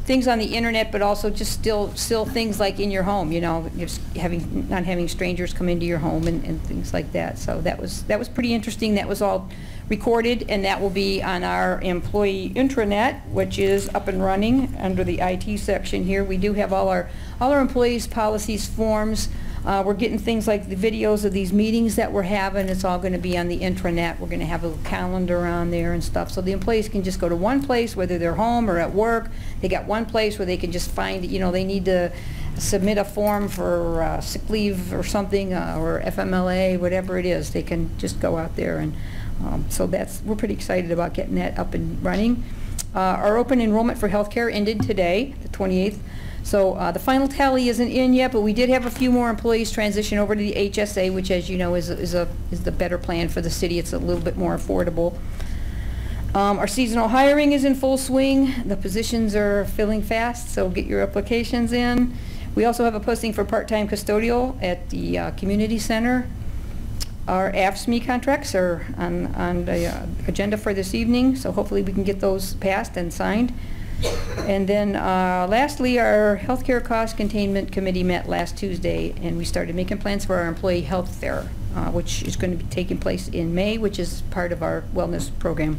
things on the internet, but also just still things like in your home, you know, just not having strangers come into your home and things like that. So that was pretty interesting. That was all recorded, and that will be on our employee intranet, which is up and running under the IT section here. We do have all our employees' policies, forms. We're getting things like the videos of these meetings that we're having. It's all going to be on the intranet. We're going to have a little calendar on there and stuff, so the employees can just go to one place, whether they're home or at work. They got one place where they can just find, you know, they need to submit a form for sick leave or something, or FMLA, whatever it is. They can just go out there, and so we're pretty excited about getting that up and running. Our open enrollment for healthcare ended today, the 28th. So the final tally isn't in yet, but we did have a few more employees transition over to the HSA, which, as you know, is the better plan for the city. It's a little bit more affordable. Our seasonal hiring is in full swing. The positions are filling fast, so get your applications in. We also have a posting for part-time custodial at the community center. Our AFSCME contracts are on the agenda for this evening, so hopefully we can get those passed and signed. And then lastly, our healthcare cost containment committee met last Tuesday, and we started making plans for our employee health fair, which is going to be taking place in May, which is part of our wellness program.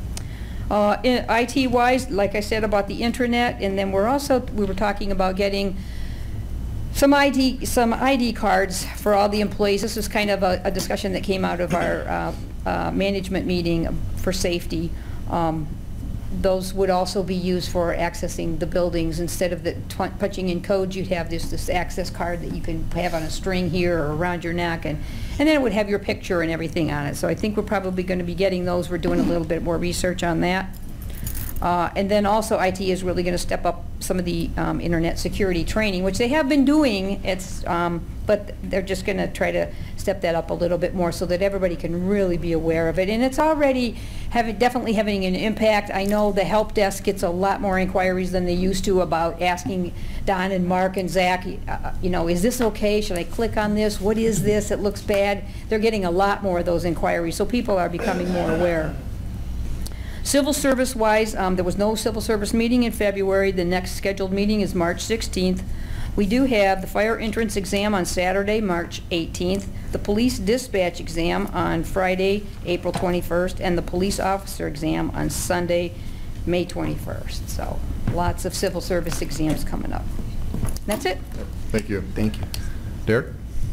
IT-wise, like I said about the intranet, and then we were talking about getting some ID cards for all the employees. This was kind of a discussion that came out of our management meeting for safety. Those would also be used for accessing the buildings. Instead of punching in codes, you'd have this access card that you can have on a string here or around your neck, and then it would have your picture and everything on it. So I think we're probably going to be getting those. We're doing a little bit more research on that. And then also IT is really going to step up some of the internet security training, which they have been doing. But they're just going to try to step that up a little bit more so that everybody can really be aware of it. And it's already definitely having an impact. I know the help desk gets a lot more inquiries than they used to about asking Don and Mark and Zach, you know, is this okay? Should I click on this? What is this? It looks bad. They're getting a lot more of those inquiries, so people are becoming more aware. Civil service-wise, there was no civil service meeting in February. The next scheduled meeting is March 16th. We do have the fire entrance exam on Saturday, March 18th, the police dispatch exam on Friday, April 21st, and the police officer exam on Sunday, May 21st. So lots of civil service exams coming up. That's it. Thank you. Thank you. Derek?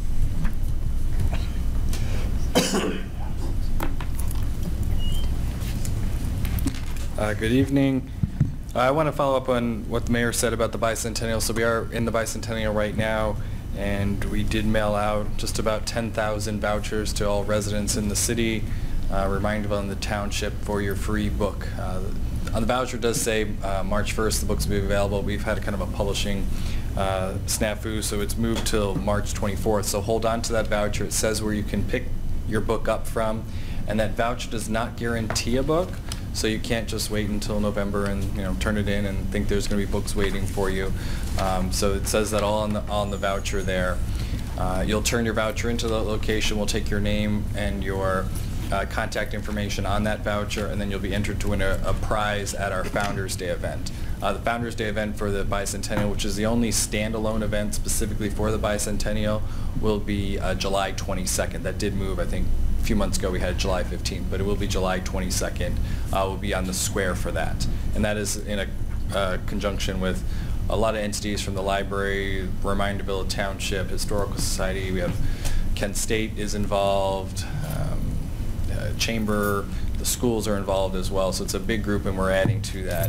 Good evening. I want to follow up on what the mayor said about the bicentennial. So we are in the bicentennial right now, and we did mail out just about 10,000 vouchers to all residents in the city, reminding on the township for your free book. On the voucher it does say March 1st the books will be available. We've had kind of a publishing snafu, so it's moved till March 24th. So hold on to that voucher. It says where you can pick your book up from, and that voucher does not guarantee a book. So you can't just wait until November and turn it in and think there's going to be books waiting for you. So it says that all on the voucher there. You'll turn your voucher into the location. We'll take your name and your contact information on that voucher, and then you'll be entered to win a prize at our Founders Day event. The Founders Day event for the bicentennial, which is the only standalone event specifically for the bicentennial, will be July 22nd. That did move, I think. A few months ago we had July 15th, but it will be July 22nd. We'll be on the square for that. And that is in a conjunction with a lot of entities from the library, Reminderville Township, Historical Society. We have Kent State is involved, Chamber, the schools are involved as well. So it's a big group, and we're adding to that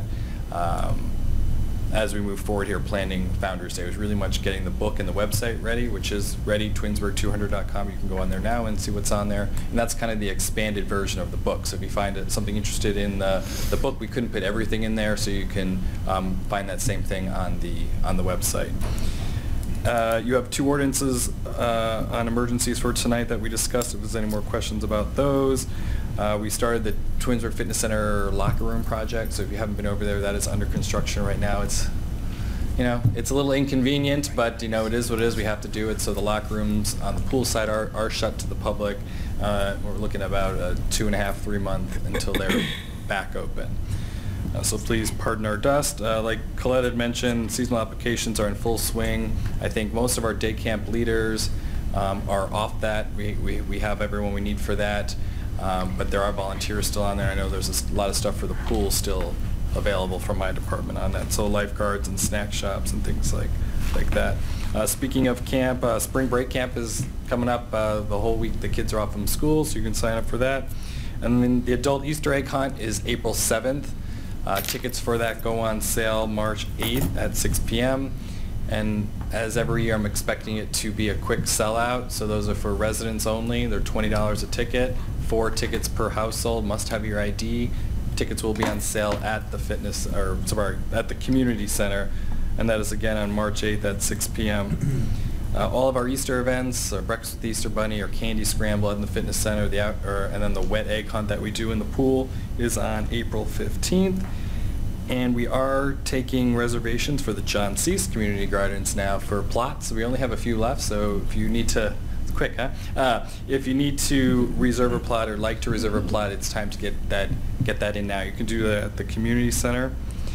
as we move forward here, planning Founders Day. It was really much getting the book and the website ready, which is ready, twinsburg200.com. You can go on there now and see what's on there. And that's kind of the expanded version of the book. So if you find something interested in the book, we couldn't put everything in there, so you can find that same thing on the website. You have two ordinances on emergencies for tonight that we discussed. If there's any more questions about those. We started the Twinsburg Fitness Center locker room project, so if you haven't been over there, that is under construction right now. It's, it's a little inconvenient, but it is what it is. We have to do it. So the locker rooms on the pool side are shut to the public. We're looking at about a 2.5–3 month until they're back open. So please pardon our dust. Like Colette had mentioned, seasonal applications are in full swing. I think most of our day camp leaders are off that. We have everyone we need for that, but there are volunteers still on there. I know there's a lot of stuff for the pool still available from my department on that. So lifeguards and snack shops and things like that. Speaking of camp, spring break camp is coming up the whole week. The kids are off from school, so you can sign up for that. And then the adult Easter egg hunt is April 7th. Tickets for that go on sale March 8th at 6 p.m. And as every year, I'm expecting it to be a quick sellout. So those are for residents only. They're $20 a ticket, 4 tickets per household, must have your ID. Tickets will be on sale at the community center, and that is again on March 8th at 6 p.m. All of our Easter events, our Breakfast with the Easter Bunny, or Candy Scramble in the fitness center, and then the wet egg hunt that we do in the pool is on April 15th. And we are taking reservations for the John Cease Community Gardens now for plots. We only have a few left, so if you need to, it's quick, huh? If you need to reserve a plot or like to reserve a plot, it's time to get that in now. You can do that at the community center.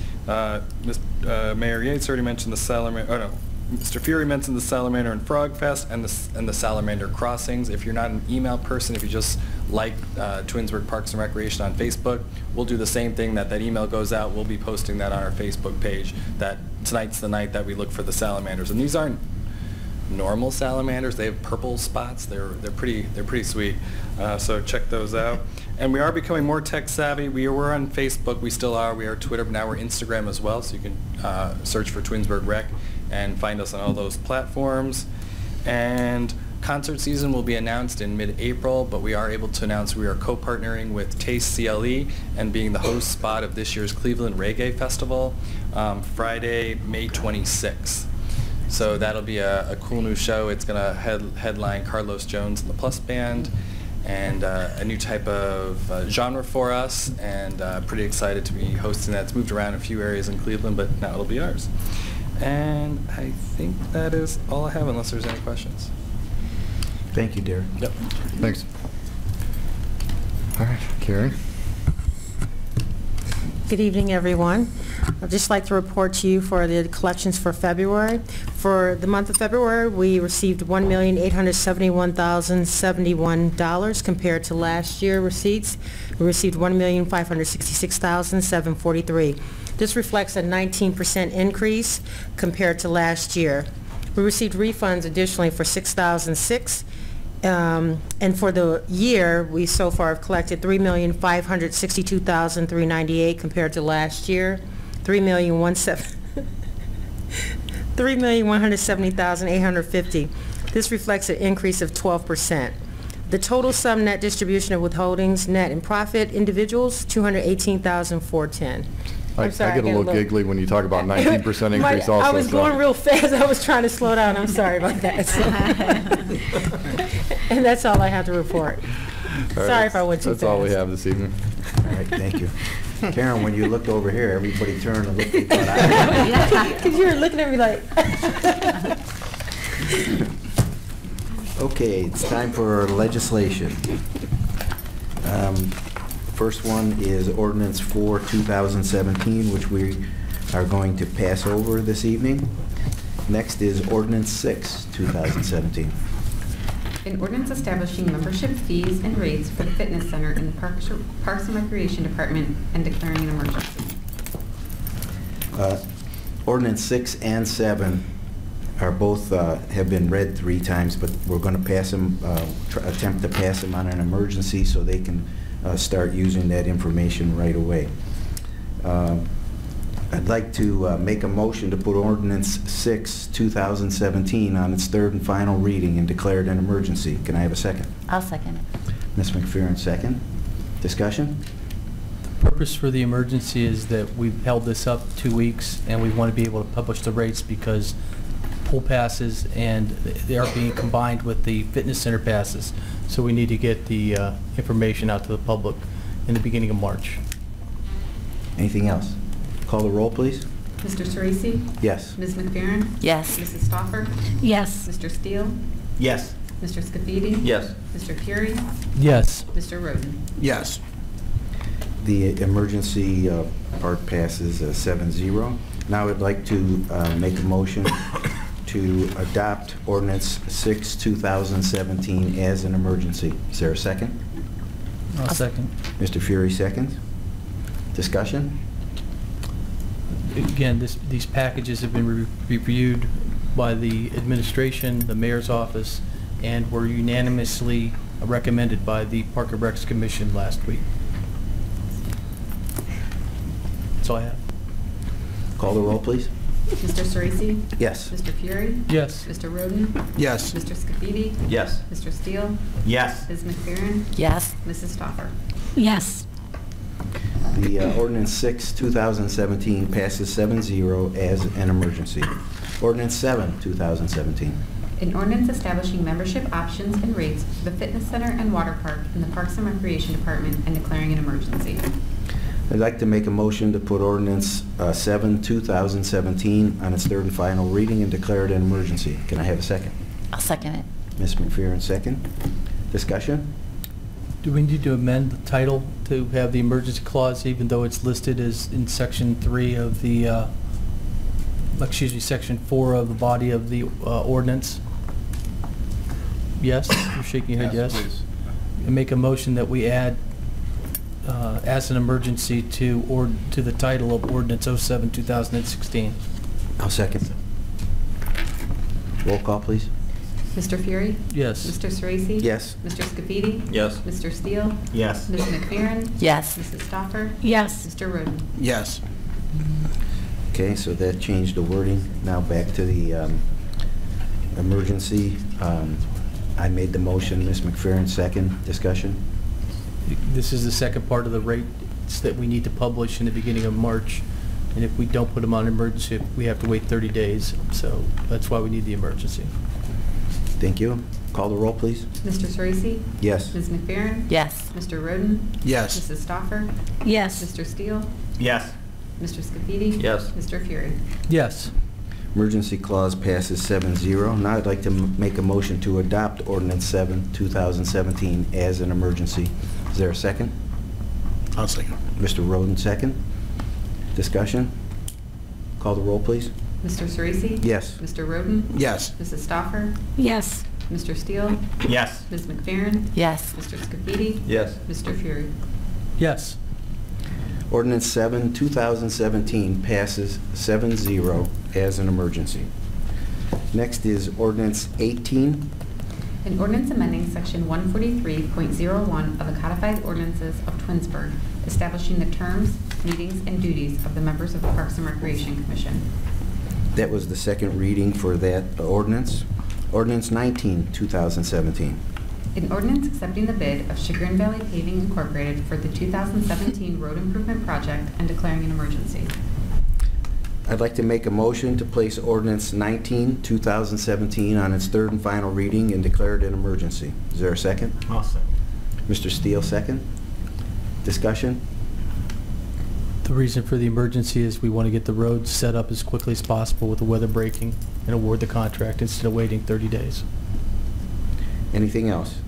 Mayor Yates already mentioned the Salamander. Oh no. Mr. Fury mentioned the Salamander and Frog Fest and the Salamander Crossings. If you're not an email person, if you just like Twinsburg Parks and Recreation on Facebook, we'll do the same thing. That email goes out. We'll be posting that on our Facebook page. That tonight's the night that we look for the salamanders, and these aren't normal salamanders. They have purple spots. They're pretty sweet. So check those out. And we are becoming more tech savvy. We were on Facebook. We still are. We are Twitter. But now we're Instagram as well. So you can search for Twinsburg Rec and find us on all those platforms. And concert season will be announced in mid-April, but we are able to announce we are co-partnering with Taste CLE and being the host spot of this year's Cleveland Reggae Festival, Friday, May 26th. So that'll be a cool new show. It's going to headline Carlos Jones and the Plus Band, and a new type of genre for us, and pretty excited to be hosting that. It's moved around a few areas in Cleveland, but now it'll be ours. And I think that is all I have, unless there's any questions. Thank you, Derek. Yep. Thanks. All right, Carrie. Good evening, everyone. I'd just like to report to you for the collections for February. For the month of February, we received $1,871,071 compared to last year receipts. We received $1,566,743. This reflects a 19% increase compared to last year. We received refunds additionally for $6,006. And for the year, we so far have collected $3,562,398 compared to last year, $3,170,850. This reflects an increase of 12%. The total sum net distribution of withholdings, net and profit individuals, $218,410. I get a little giggly when you talk about 19% increase also. I was going real fast. I was trying to slow down. I'm sorry about that. And that's all I have to report. Sorry if I went too fast. That's all we have this evening. All right, thank you. Karen, when you looked over here, everybody turned and looked at what I because you were looking at me like... Okay, it's time for legislation. First one is Ordinance 4, 2017, which we are going to pass over this evening. Next is Ordinance 6, 2017. An ordinance establishing membership fees and rates for the fitness center in the Parks and Recreation Department and declaring an emergency. Ordinance 6 and 7 are both have been read 3 times, but we're going to pass them, attempt to pass them on an emergency so they can start using that information right away. I'd like to make a motion to put Ordinance 6, 2017 on its 3rd and final reading and declare it an emergency. Can I have a second? I'll second it. Ms. McPherson, second. Discussion? The purpose for the emergency is that we've held this up 2 weeks, and we want to be able to publish the rates because pool passes and they are being combined with the fitness center passes. So we need to get the information out to the public in the beginning of March. Anything else? Call the roll, please. Mr. Cerisi? Yes. Ms. McFerrin? Yes. Mrs. Stoffer? Yes. Mr. Steele? Yes. Mr. Scafidi? Yes. Mr. Fury? Yes. Mr. Roden? Yes. The emergency part passes 7-0. Now I'd like to make a motion to adopt ordinance 6, 2017 as an emergency. Is there a second? I'll second. Mr. Fury seconds. Discussion? Again, these packages have been reviewed by the administration, the mayor's office, and were unanimously recommended by the Park and Recs Commission last week. That's all I have. Call the roll, please. Mr. Sorese? Yes. Mr. Fury? Yes. Mr. Roden? Yes. Mr. Scafidi? Yes. Mr. Steele? Yes. Ms. McFerrin? Yes. Mrs. Stoffer? Yes. The ordinance 6, 2017 passes 7-0 as an emergency. Ordinance 7, 2017. An ordinance establishing membership options and rates for the fitness center and water park in the Parks and Recreation Department and declaring an emergency. I'd like to make a motion to put ordinance 7, 2017 on its third and final reading and declare it an emergency. Can I have a second? I'll second it. Ms. McFerrin, second. Discussion? Do we need to amend the title to have the emergency clause, even though it's listed as in section 3 of the, section 4 of the body of the ordinance? Yes? You're shaking your head yes? Please. And make a motion that we add as an emergency to the title of ordinance 07, 2016. I'll second. Roll call, please. Mr. Fury? Yes. Mr. Sorese? Yes. Mr. Scafidi? Yes. Mr. Steele? Yes. Ms. McFerrin? Yes. Mrs. Stoffer? Yes. Mr. Roden? Yes. Okay, so that changed the wording. Now back to the emergency. I made the motion. Ms. McFerrin, second. Discussion? This is the second part of the rates that we need to publish in the beginning of March. And if we don't put them on emergency, we have to wait 30 days. So that's why we need the emergency. Thank you. Call the roll, please. Mr. Sorese? Yes. Ms. McFerrin? Yes. Mr. Roden? Yes. Mrs. Stoffer? Yes. Mr. Steele? Yes. Mr. Scafidi? Yes. Mr. Fury? Yes. Emergency clause passes 7-0. Now I'd like to make a motion to adopt ordinance 7, 2017 as an emergency. Is there a second? I'll second. Mr. Roden, second. Discussion? Call the roll, please. Mr. Sorese? Yes. Mr. Roden? Yes. Mrs. Stoffer? Yes. Mr. Steele? Yes. Ms. McFerrin? Yes. Mr. Scafidi? Yes. Mr. Fury? Yes. Ordinance 7, 2017 passes 7-0 as an emergency. Next is ordinance 18. An ordinance amending section 143.01 of the codified ordinances of Twinsburg, establishing the terms, meetings, and duties of the members of the Parks and Recreation Commission. That was the second reading for that ordinance. Ordinance 19, 2017. An ordinance accepting the bid of Chagrin Valley Paving Incorporated for the 2017 road improvement project and declaring an emergency. I'd like to make a motion to place ordinance 19, 2017 on its third and final reading and declare it an emergency. Is there a second? I'll second. Mr. Steele, second. Discussion? The reason for the emergency is we want to get the roads set up as quickly as possible with the weather breaking and award the contract instead of waiting 30 days. Anything else?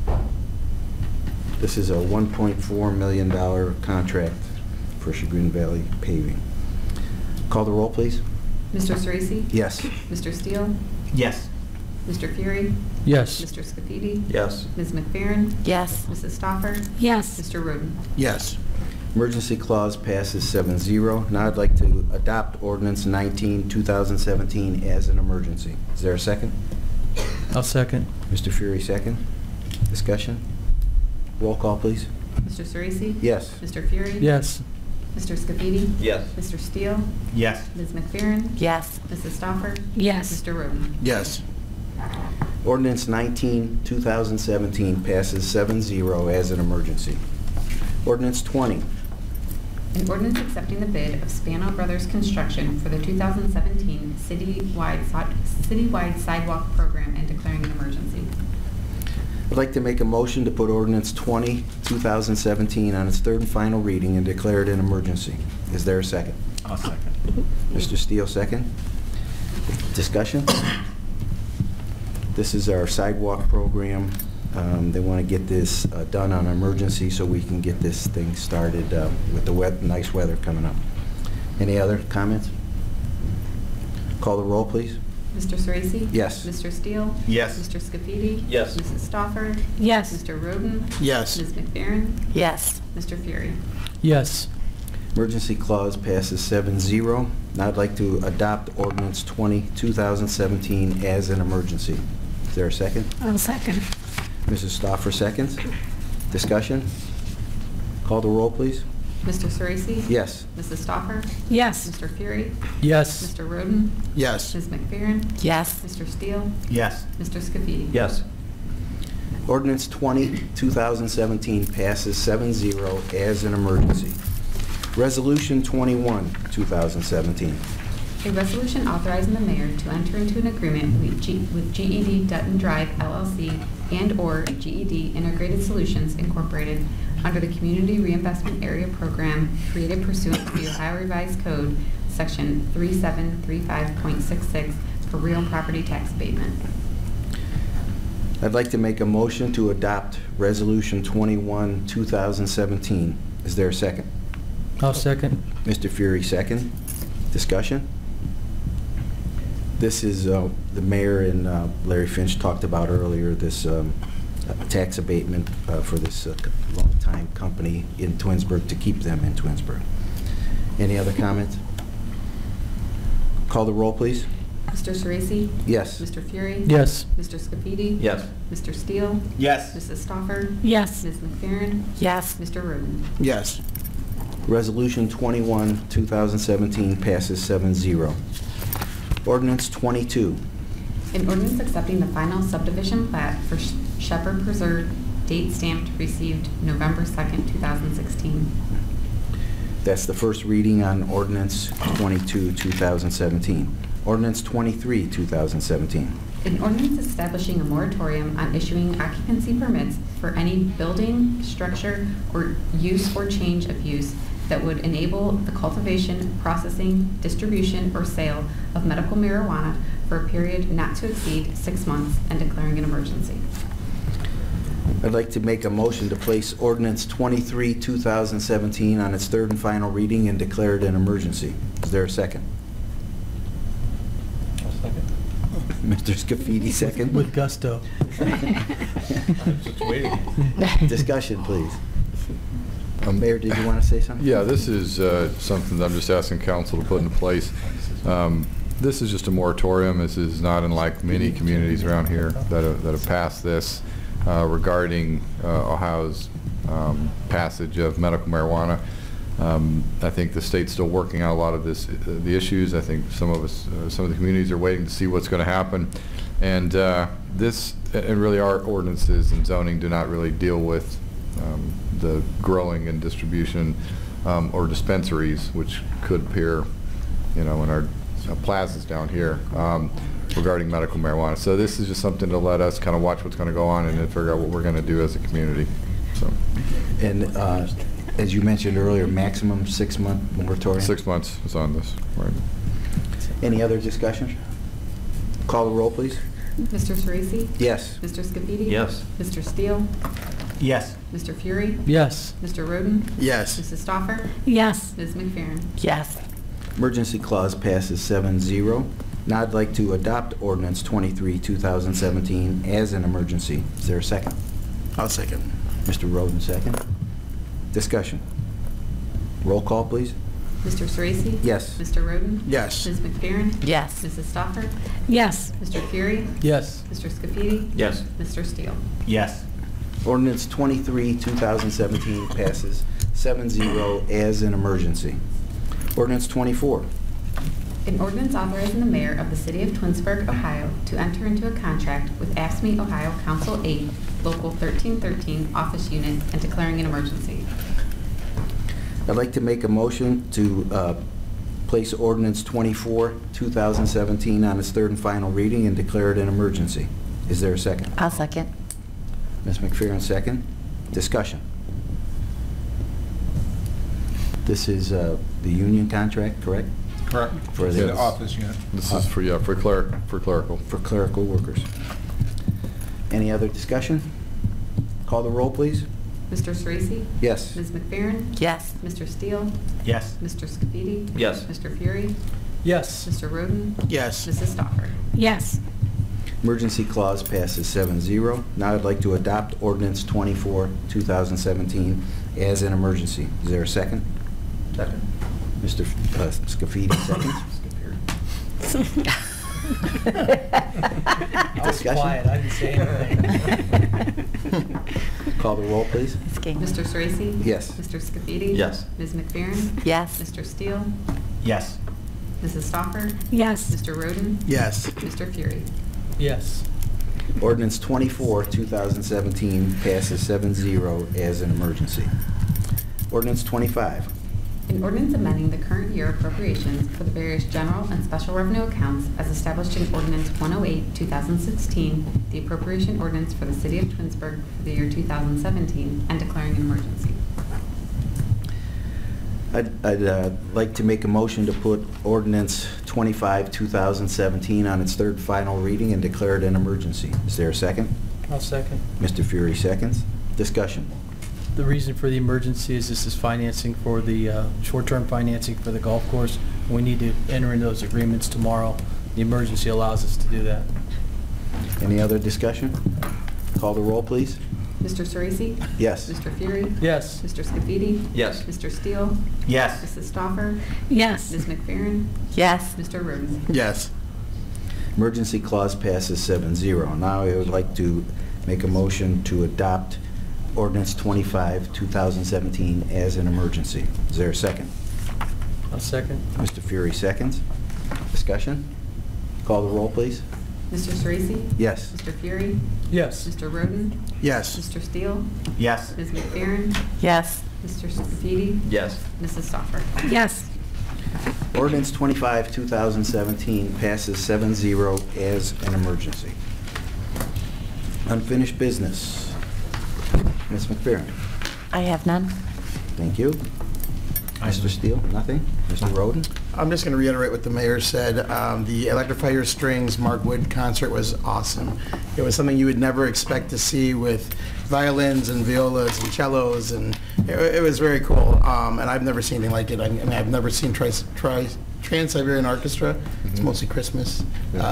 This is a $1.4 million contract for Chagrin Valley paving. Call the roll, please. Mr. Sorese? Yes. Mr. Steele? Yes. Mr. Fury? Yes. Mr. Scafidi? Yes. Ms. McFerrin? Yes. Mrs. Stoffer? Yes. Mr. Roden? Yes. Emergency clause passes 7-0. Now I'd like to adopt ordinance 19, 2017 as an emergency. Is there a second? I'll second. Mr. Fury, second. Discussion? Roll call, please. Mr. Sorese? Yes. Mr. Fury? Yes. Mr. Scafidi? Yes. Mr. Steele? Yes. Ms. McFerrin? Yes. Mrs. Stoffer? Yes. Mr. Roden? Yes. Ordinance 19, 2017 passes 7-0 as an emergency. Ordinance 20. An ordinance accepting the bid of Spano Brothers Construction for the 2017 citywide sidewalk program and declaring an emergency. I'd like to make a motion to put ordinance 20, 2017 on its third and final reading and declare it an emergency. Is there a second? I'll second. Mr. Steele, second. Discussion? This is our sidewalk program They want to get this done on emergency so we can get this thing started with the nice weather coming up. Any other comments? Call the roll, please. Mr. Sorese? Yes. Mr. Steele? Yes. Mr. Scafidi? Yes. Mrs. Stoffer? Yes. Mr. Roden? Yes. Ms. McFerrin? Yes. Mr. Fury? Yes. Emergency clause passes 7-0. Now I'd like to adopt ordinance 20, 2017 as an emergency. Is there a second? I'll second. Mrs. Stoffer seconds. Discussion? Call the roll, please. Mr. Sorese? Yes. Mrs. Stoffer? Yes. Mr. Fury? Yes. Mr. Roden? Yes. Ms. McFerrin? Yes. Mr. Steele? Yes. Mr. Scafidi? Yes. Ordinance 20, 2017 passes 7-0 as an emergency. Resolution 21, 2017. A resolution authorizing the mayor to enter into an agreement with GED Dutton Drive LLC and/or GED Integrated Solutions Incorporated under the Community Reinvestment Area Program created pursuant to the Ohio Revised Code, Section 3735.66 for real property tax abatement. I'd like to make a motion to adopt Resolution 21, 2017. Is there a second? I'll second. Mr. Fury, second. Discussion? This is, the mayor and Larry Finch talked about earlier, this tax abatement for this long-time company in Twinsburg to keep them in Twinsburg. Any other comments? Call the roll, please. Mr. Sorese? Yes. Mr. Fury? Yes. Mr. Scafidi? Yes. Mr. Steele? Yes. Mrs. Stoffer? Yes. Ms. McFerrin? Yes. Mr. Roden? Yes. Resolution 21, 2017 passes 7-0. Ordinance 22. An ordinance accepting the final subdivision plat for Shepherd Preserve, date stamped, received November 2nd, 2016. That's the first reading on Ordinance 22, 2017. Ordinance 23, 2017. An ordinance establishing a moratorium on issuing occupancy permits for any building, structure, or use or change of use that would enable the cultivation, processing, distribution, or sale of medical marijuana for a period not to exceed 6 months and declaring an emergency. I'd like to make a motion to place Ordinance 23, 2017 on its third and final reading and declare it an emergency. Is there a second? I'll second. Mr. Scafidi, second. With gusto. Just waiting. Discussion, please. Mayor, did you want to say something? Yeah, this is something that I'm just asking council to put into place. This is just a moratorium. This is not unlike many communities around here that have passed this regarding Ohio's passage of medical marijuana. I think the state's still working out a lot of the issues. I think some of the communities are waiting to see what's going to happen. And really our ordinances and zoning do not really deal with the growing and distribution or dispensaries, which could appear, in our plazas down here regarding medical marijuana. So this is just something to let us kind of watch what's going to go on and then figure out what we're going to do as a community. So. And as you mentioned earlier, maximum 6-month moratorium? 6 months is on this, right. Any other discussion? Call the roll, please. Mr. Sorese? Yes. Mr. Scafidi? Yes. Mr. Steele? Yes. Mr. Fury? Yes. Mr. Roden? Yes. Mrs. Stoffer? Yes. Ms. McFerrin? Yes. Emergency clause passes 7-0. Now I'd like to adopt Ordinance 23, 2017 as an emergency. Is there a second? I'll second. Mr. Roden, second. Discussion. Roll call, please. Mr. Sorese? Yes. Mr. Roden? Yes. Ms. McFerrin? Yes. Mrs. Stoffer? Yes. Mr. Fury? Yes. Mr. Scafidi? Yes. Mr. Steele? Yes. Ordinance 23, 2017 passes 7-0 as an emergency. Ordinance 24. An ordinance authorizing the mayor of the city of Twinsburg, Ohio, to enter into a contract with AFSCME Ohio Council 8, Local 1313 Office Unit, and declaring an emergency. I'd like to make a motion to place Ordinance 24, 2017 on its third and final reading and declare it an emergency. Is there a second? I'll second. Ms. McFerrin, second. Discussion. This is the union contract, correct? Correct. For the office unit. This is for clerical. For clerical workers. Any other discussion? Call the roll, please. Mr. Sorese? Yes. Ms. McFerrin? Yes. Mr. Steele? Yes. Mr. Scafidi? Yes. Mr. Fury? Yes. Mr. Roden? Yes. Mrs. Stoffer? Yes. Emergency clause passes 7-0. Now I'd like to adopt ordinance 24, 2017 as an emergency. Is there a second? Second. Mr. Scafidi, seconds. I was quiet, I didn't say anything. Call the roll, please. Mr. Sorese? Yes. Mr. Scafidi? Yes. Ms. McFerrin? Yes. Mr. Steele? Yes. Mrs. Stoffer? Yes. Mr. Roden? Yes. Mr. Fury? Yes. Ordinance 24, 2017 passes 7-0 as an emergency. Ordinance 25. An ordinance amending the current year appropriations for the various general and special revenue accounts as established in Ordinance 108, 2016, the appropriation ordinance for the City of Twinsburg for the year 2017, and declaring an emergency. I'd like to make a motion to put ordinance 25, 2017 on its third final reading and declare it an emergency. Is there a second? I'll second. Mr. Fury seconds. Discussion. The reason for the emergency is this is financing for the short-term financing for the golf course. We need to enter into those agreements tomorrow. The emergency allows us to do that. Any other discussion? Call the roll, please. Mr. Sorese? Yes. Mr. Fury? Yes. Mr. Scafidi? Yes. Mr. Steele? Yes. Mrs. Stoffer? Yes. Ms. McFerrin? Yes. Mr. Roden? Yes. Emergency clause passes 7-0. Now I would like to make a motion to adopt ordinance 25, 2017 as an emergency. Is there a second? I'll second. Mr. Fury seconds. Discussion? Call the roll, please. Mr. Sorese? Yes. Mr. Fury? Yes. Mr. Roden? Yes. Mr. Steele? Yes. Ms. McFerrin? Yes. Mr. Scafidi? Yes. Mrs. Stoffer? Yes. Ordinance 25, 2017 passes 7-0 as an emergency. Unfinished business. Ms. McFerrin. I have none. Thank you. Mr. Steele, nothing? Mr. Roden? I'm just going to reiterate what the mayor said. The Electrify Your Strings Mark Wood concert was awesome. It was something you would never expect to see with violins and violas and cellos, and it was very cool. And I've never seen anything like it. I mean, I've never seen Trans-Siberian Orchestra. It's mostly Christmas.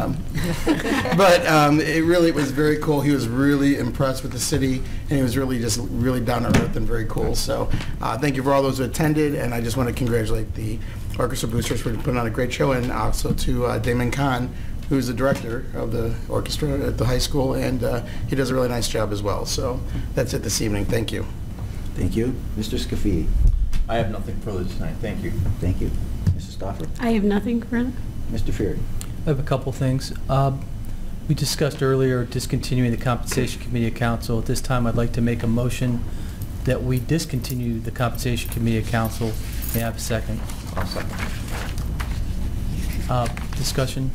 But it really was very cool. He was really impressed with the city, and he was really just really down to earth and very cool. So thank you for all those who attended, and I just want to congratulate the orchestra boosters for putting on a great show, and also to Damon Kahn, who's the director of the orchestra at the high school, and he does a really nice job as well. So that's it this evening. Thank you. Thank you. Mr. Scafidi? I have nothing further tonight. Thank you. Thank you. Mrs. Stoffer? I have nothing further. Mr. Fury? I have a couple things. We discussed earlier discontinuing the Compensation Committee of Council. At this time, I'd like to make a motion that we discontinue the Compensation Committee of Council. May I have a second? I'll second. Discussion.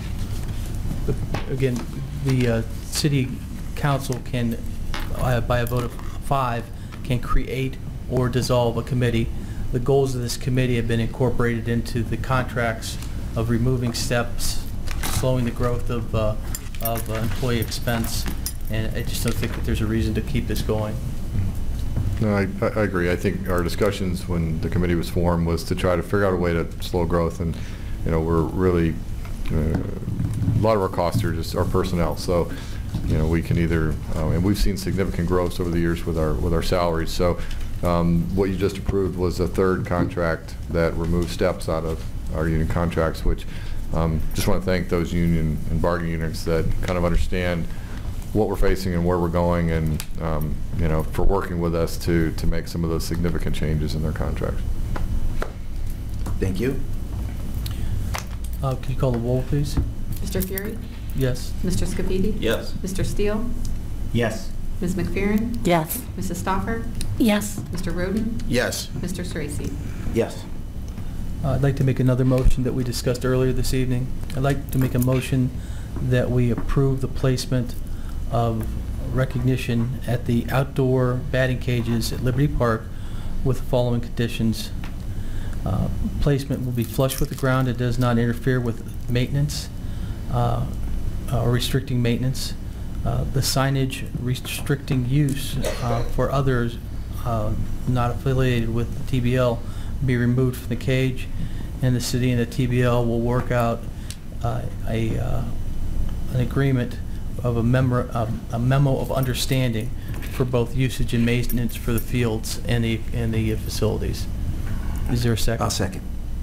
Again, the City Council can, by a vote of 5, can create or dissolve a committee. The goals of this committee have been incorporated into the contracts of removing steps, slowing the growth of employee expense, and I just don't think that there's a reason to keep this going. No, I agree. I think our discussions when the committee was formed was to try to figure out a way to slow growth, and we're really a lot of our costs are just our personnel. So we can either and we've seen significant growth over the years with our salaries. So what you just approved was a third contract that removes steps out of our union contracts, which just want to thank those union and bargaining units that kind of understand what we're facing and where we're going, and for working with us to make some of those significant changes in their contracts. Thank you. Can you call the roll, please? Mr. Fury? Yes. Mr. Scafidi? Yes. Mr. Steele? Yes. Ms. McFerrin? Yes. Mrs. Stoffer? Yes. Mr. Roden? Yes. Mr. Sorese? Yes. I'd like to make another motion that we discussed earlier this evening. I'd like to make a motion that we approve the placement of recognition at the outdoor batting cages at Liberty Park with the following conditions. Placement will be flush with the ground. It does not interfere with maintenance or restricting maintenance. the signage restricting use for others not affiliated with the TBL be removed from the cage, and the city and the TBL will work out an agreement of a memo of understanding for both usage and maintenance for the fields and the facilities. Is there a second? I'll second.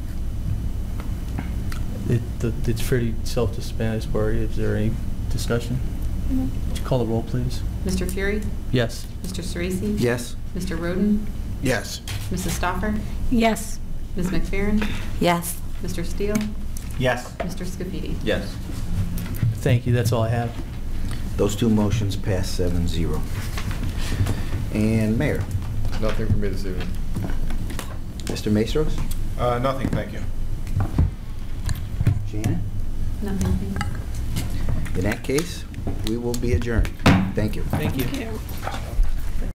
It's pretty self-explanatory. Is there any discussion? Would you call the roll, please? Mr. Fury? Yes. Mr. Cerisi? Yes. Mr. Roden? Yes. Mrs. Stoffer? Yes. Ms. McFerrin? Yes. Mr. Steele? Yes. Mr. Scafidi? Yes. Thank you. That's all I have. Those two motions pass 7-0. And Mayor? Nothing for me this evening. Mr. Maestros? Nothing, thank you. Shannon? Nothing. In that case, we will be adjourned. Thank you. Thank you. Thank you.